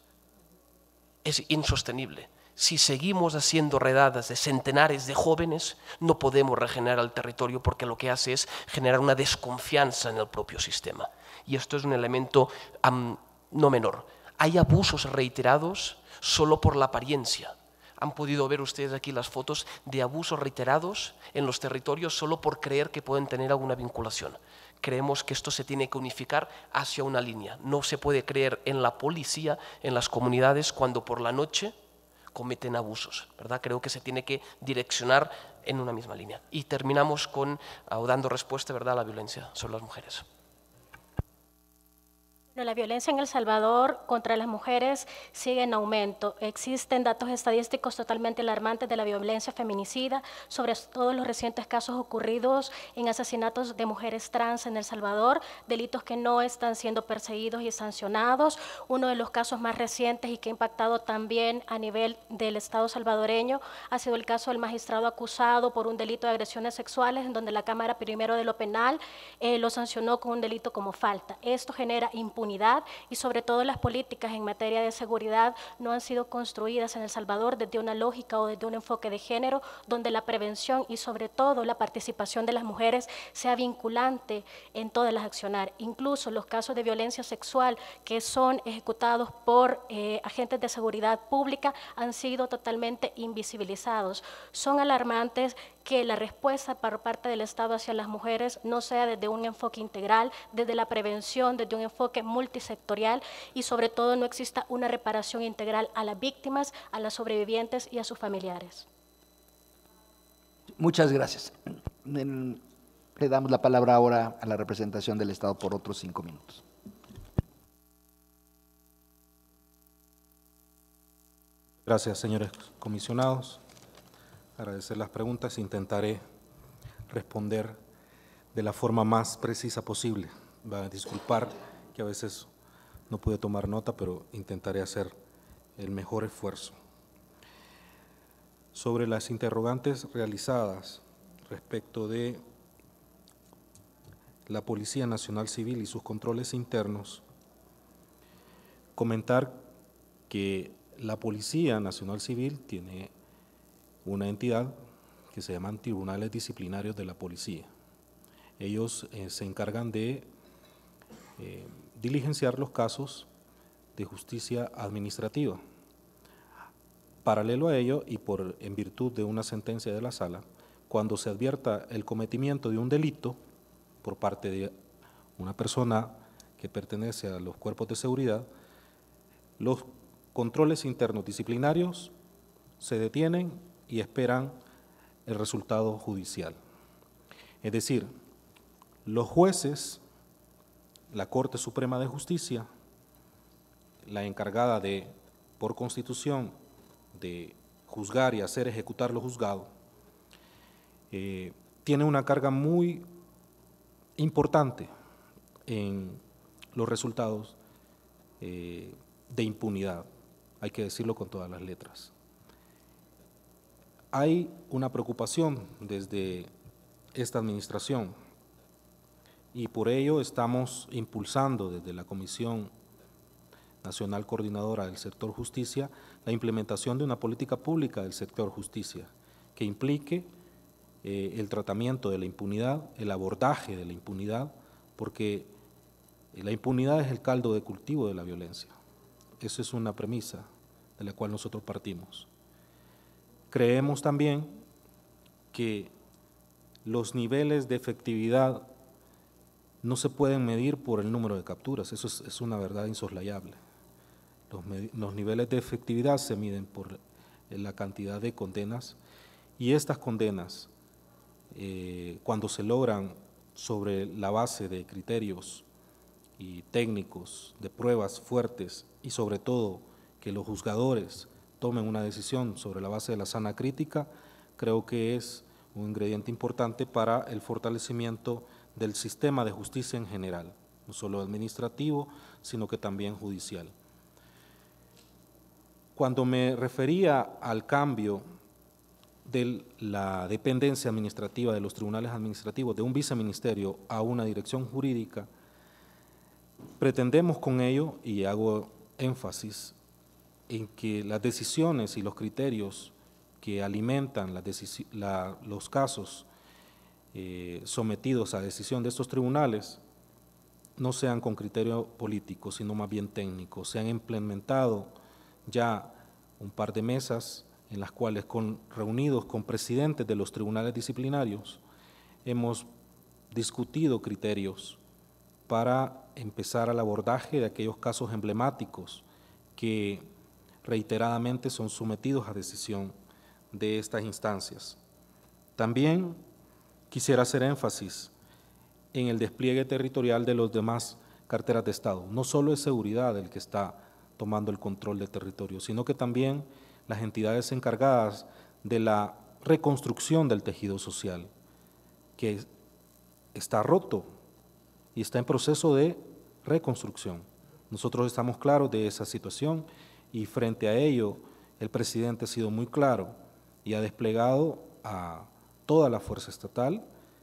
Es insostenible. Si seguimos haciendo redadas de centenares de jóvenes, no podemos regenerar el territorio, porque lo que hace es generar una desconfianza en el propio sistema. Y esto es un elemento no menor. Hay abusos reiterados solo por la apariencia. Han podido ver ustedes aquí las fotos de abusos reiterados en los territorios solo por creer que pueden tener alguna vinculación. Creemos que esto se tiene que unificar hacia una línea. No se puede creer en la policía, en las comunidades, cuando por la noche cometen abusos, ¿verdad? Creo que se tiene que direccionar en una misma línea. Y terminamos con dando respuesta, ¿verdad?, a la violencia sobre las mujeres. No, la violencia en El Salvador contra las mujeres sigue en aumento. Existen datos estadísticos totalmente alarmantes de la violencia feminicida, sobre todo los recientes casos ocurridos en asesinatos de mujeres trans en El Salvador, delitos que no están siendo perseguidos y sancionados. Uno de los casos más recientes y que ha impactado también a nivel del Estado salvadoreño ha sido el caso del magistrado acusado por un delito de agresiones sexuales, en donde la Cámara Primero de lo Penal lo sancionó con un delito como falta. Esto genera impunidad y sobre todo las políticas en materia de seguridad no han sido construidas en El Salvador desde una lógica o desde un enfoque de género, donde la prevención y sobre todo la participación de las mujeres sea vinculante en todas las accionar. Incluso los casos de violencia sexual que son ejecutados por agentes de seguridad pública han sido totalmente invisibilizados. Son alarmantes que la respuesta por parte del Estado hacia las mujeres no sea desde un enfoque integral, desde la prevención, desde un enfoque multisectorial y sobre todo no exista una reparación integral a las víctimas, a las sobrevivientes y a sus familiares. Muchas gracias. Le damos la palabra ahora a la representación del Estado por otros 5 minutos. Gracias, señores comisionados. Agradecer las preguntas e intentaré responder de la forma más precisa posible. Va a disculpar que a veces no pude tomar nota, pero intentaré hacer el mejor esfuerzo. Sobre las interrogantes realizadas respecto de la Policía Nacional Civil y sus controles internos, comentar que la Policía Nacional Civil tiene una entidad que se llaman Tribunales Disciplinarios de la Policía. Ellos se encargan de diligenciar los casos de justicia administrativa. Paralelo a ello, y en virtud de una sentencia de la Sala, cuando se advierta el cometimiento de un delito por parte de una persona que pertenece a los cuerpos de seguridad, los controles internos disciplinarios se detienen y esperan el resultado judicial. Es decir, los jueces, la Corte Suprema de Justicia, la encargada de, por Constitución, de juzgar y hacer ejecutar lo juzgado, tiene una carga muy importante en los resultados de impunidad, hay que decirlo con todas las letras. Hay una preocupación desde esta administración y por ello estamos impulsando desde la Comisión Nacional Coordinadora del Sector Justicia la implementación de una política pública del sector justicia que implique el tratamiento de la impunidad, el abordaje de la impunidad, porque la impunidad es el caldo de cultivo de la violencia. Esa es una premisa de la cual nosotros partimos. Creemos también que los niveles de efectividad no se pueden medir por el número de capturas, eso es una verdad insoslayable. Los niveles de efectividad se miden por la cantidad de condenas y estas condenas, cuando se logran sobre la base de criterios y técnicos, de pruebas fuertes y sobre todo que los juzgadores tomen una decisión sobre la base de la sana crítica, creo que es un ingrediente importante para el fortalecimiento del sistema de justicia en general, no solo administrativo, sino que también judicial. Cuando me refería al cambio de la dependencia administrativa de los tribunales administrativos de un viceministerio a una dirección jurídica, pretendemos con ello, y hago énfasis, en que las decisiones y los criterios que alimentan los casos sometidos a decisión de estos tribunales no sean con criterio político, sino más bien técnico. Se han implementado ya un par de mesas en las cuales reunidos con presidentes de los tribunales disciplinarios hemos discutido criterios para empezar al abordaje de aquellos casos emblemáticos que reiteradamente son sometidos a decisión de estas instancias. También quisiera hacer énfasis en el despliegue territorial de los demás carteras de Estado. No solo es seguridad el que está tomando el control del territorio, sino que también las entidades encargadas de la reconstrucción del tejido social, que está roto y está en proceso de reconstrucción. Nosotros estamos claros de esa situación y frente a ello el presidente ha sido muy claro y ha desplegado a toda la fuerza estatal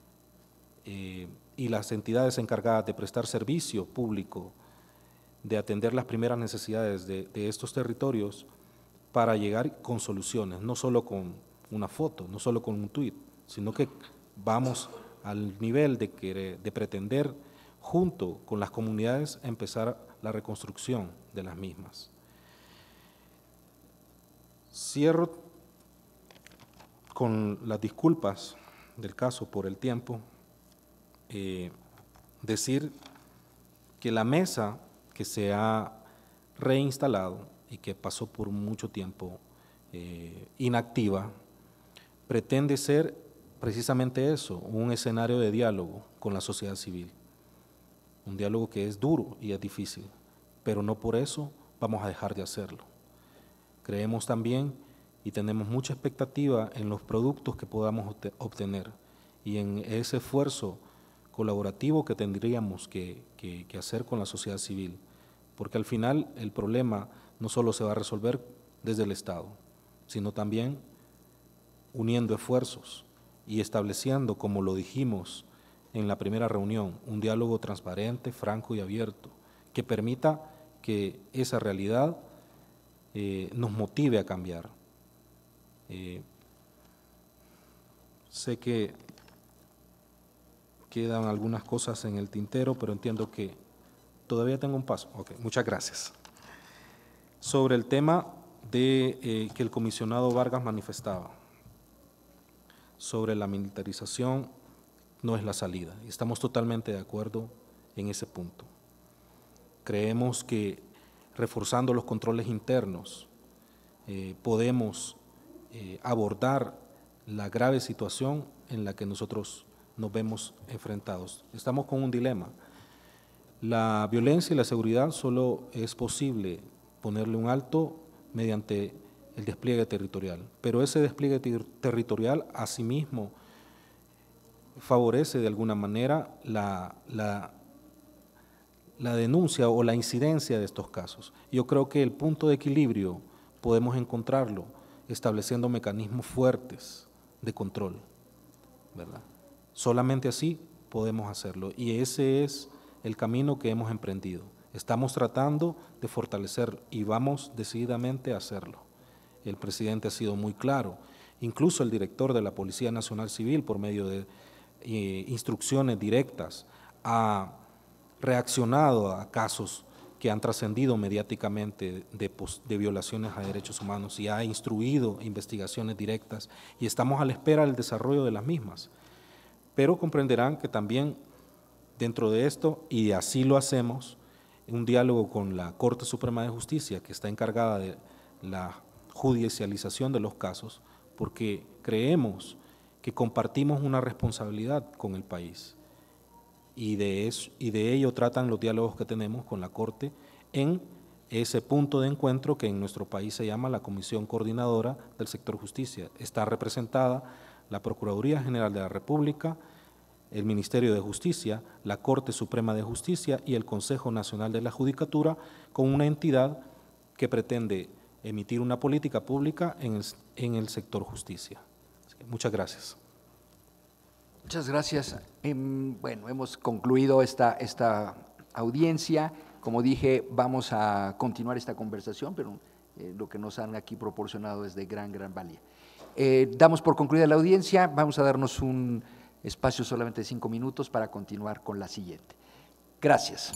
y las entidades encargadas de prestar servicio público, de atender las primeras necesidades de estos territorios para llegar con soluciones, no solo con una foto, no solo con un tuit, sino que vamos al nivel de pretender, junto con las comunidades, empezar la reconstrucción de las mismas. Cierro con las disculpas del caso por el tiempo, decir que la mesa que se ha reinstalado y que pasó por mucho tiempo inactiva, pretende ser precisamente eso, un escenario de diálogo con la sociedad civil. Un diálogo que es duro y es difícil, pero no por eso vamos a dejar de hacerlo. Creemos también y tenemos mucha expectativa en los productos que podamos obtener y en ese esfuerzo colaborativo que tendríamos que hacer con la sociedad civil, porque al final el problema no solo se va a resolver desde el Estado, sino también uniendo esfuerzos y estableciendo, como lo dijimos en la primera reunión, un diálogo transparente, franco y abierto, que permita que esa realidad nos motive a cambiar. Sé que quedan algunas cosas en el tintero, pero entiendo que todavía tengo un paso. Ok, muchas gracias. Sobre el tema de que el comisionado Vargas manifestaba, sobre la militarización, no es la salida. Estamos totalmente de acuerdo en ese punto. Creemos que reforzando los controles internos podemos abordar la grave situación en la que nosotros nos vemos enfrentados. Estamos con un dilema. La violencia y la seguridad solo es posible ponerle un alto mediante el despliegue territorial, pero ese despliegue territorial asimismo favorece de alguna manera la denuncia o la incidencia de estos casos. Yo creo que el punto de equilibrio podemos encontrarlo estableciendo mecanismos fuertes de control, ¿verdad? Solamente así podemos hacerlo y ese es el camino que hemos emprendido. Estamos tratando de fortalecer y vamos decididamente a hacerlo. El presidente ha sido muy claro, incluso el director de la Policía Nacional Civil, por medio de instrucciones directas, ha reaccionado a casos que han trascendido mediáticamente de violaciones a derechos humanos y ha instruido investigaciones directas y estamos a la espera del desarrollo de las mismas. Pero comprenderán que también dentro de esto, y así lo hacemos, un diálogo con la Corte Suprema de Justicia, que está encargada de la judicialización de los casos, porque creemos que compartimos una responsabilidad con el país y de ello tratan los diálogos que tenemos con la Corte en ese punto de encuentro que en nuestro país se llama la Comisión Coordinadora del Sector Justicia. Está representada la Procuraduría General de la República, el Ministerio de Justicia, la Corte Suprema de Justicia y el Consejo Nacional de la Judicatura, con una entidad que pretende emitir una política pública en el sector justicia. Muchas gracias. Muchas gracias. Bueno, hemos concluido esta audiencia. Como dije, vamos a continuar esta conversación, pero lo que nos han aquí proporcionado es de gran valía. Damos por concluida la audiencia, vamos a darnos un espacio solamente de 5 minutos para continuar con la siguiente. Gracias.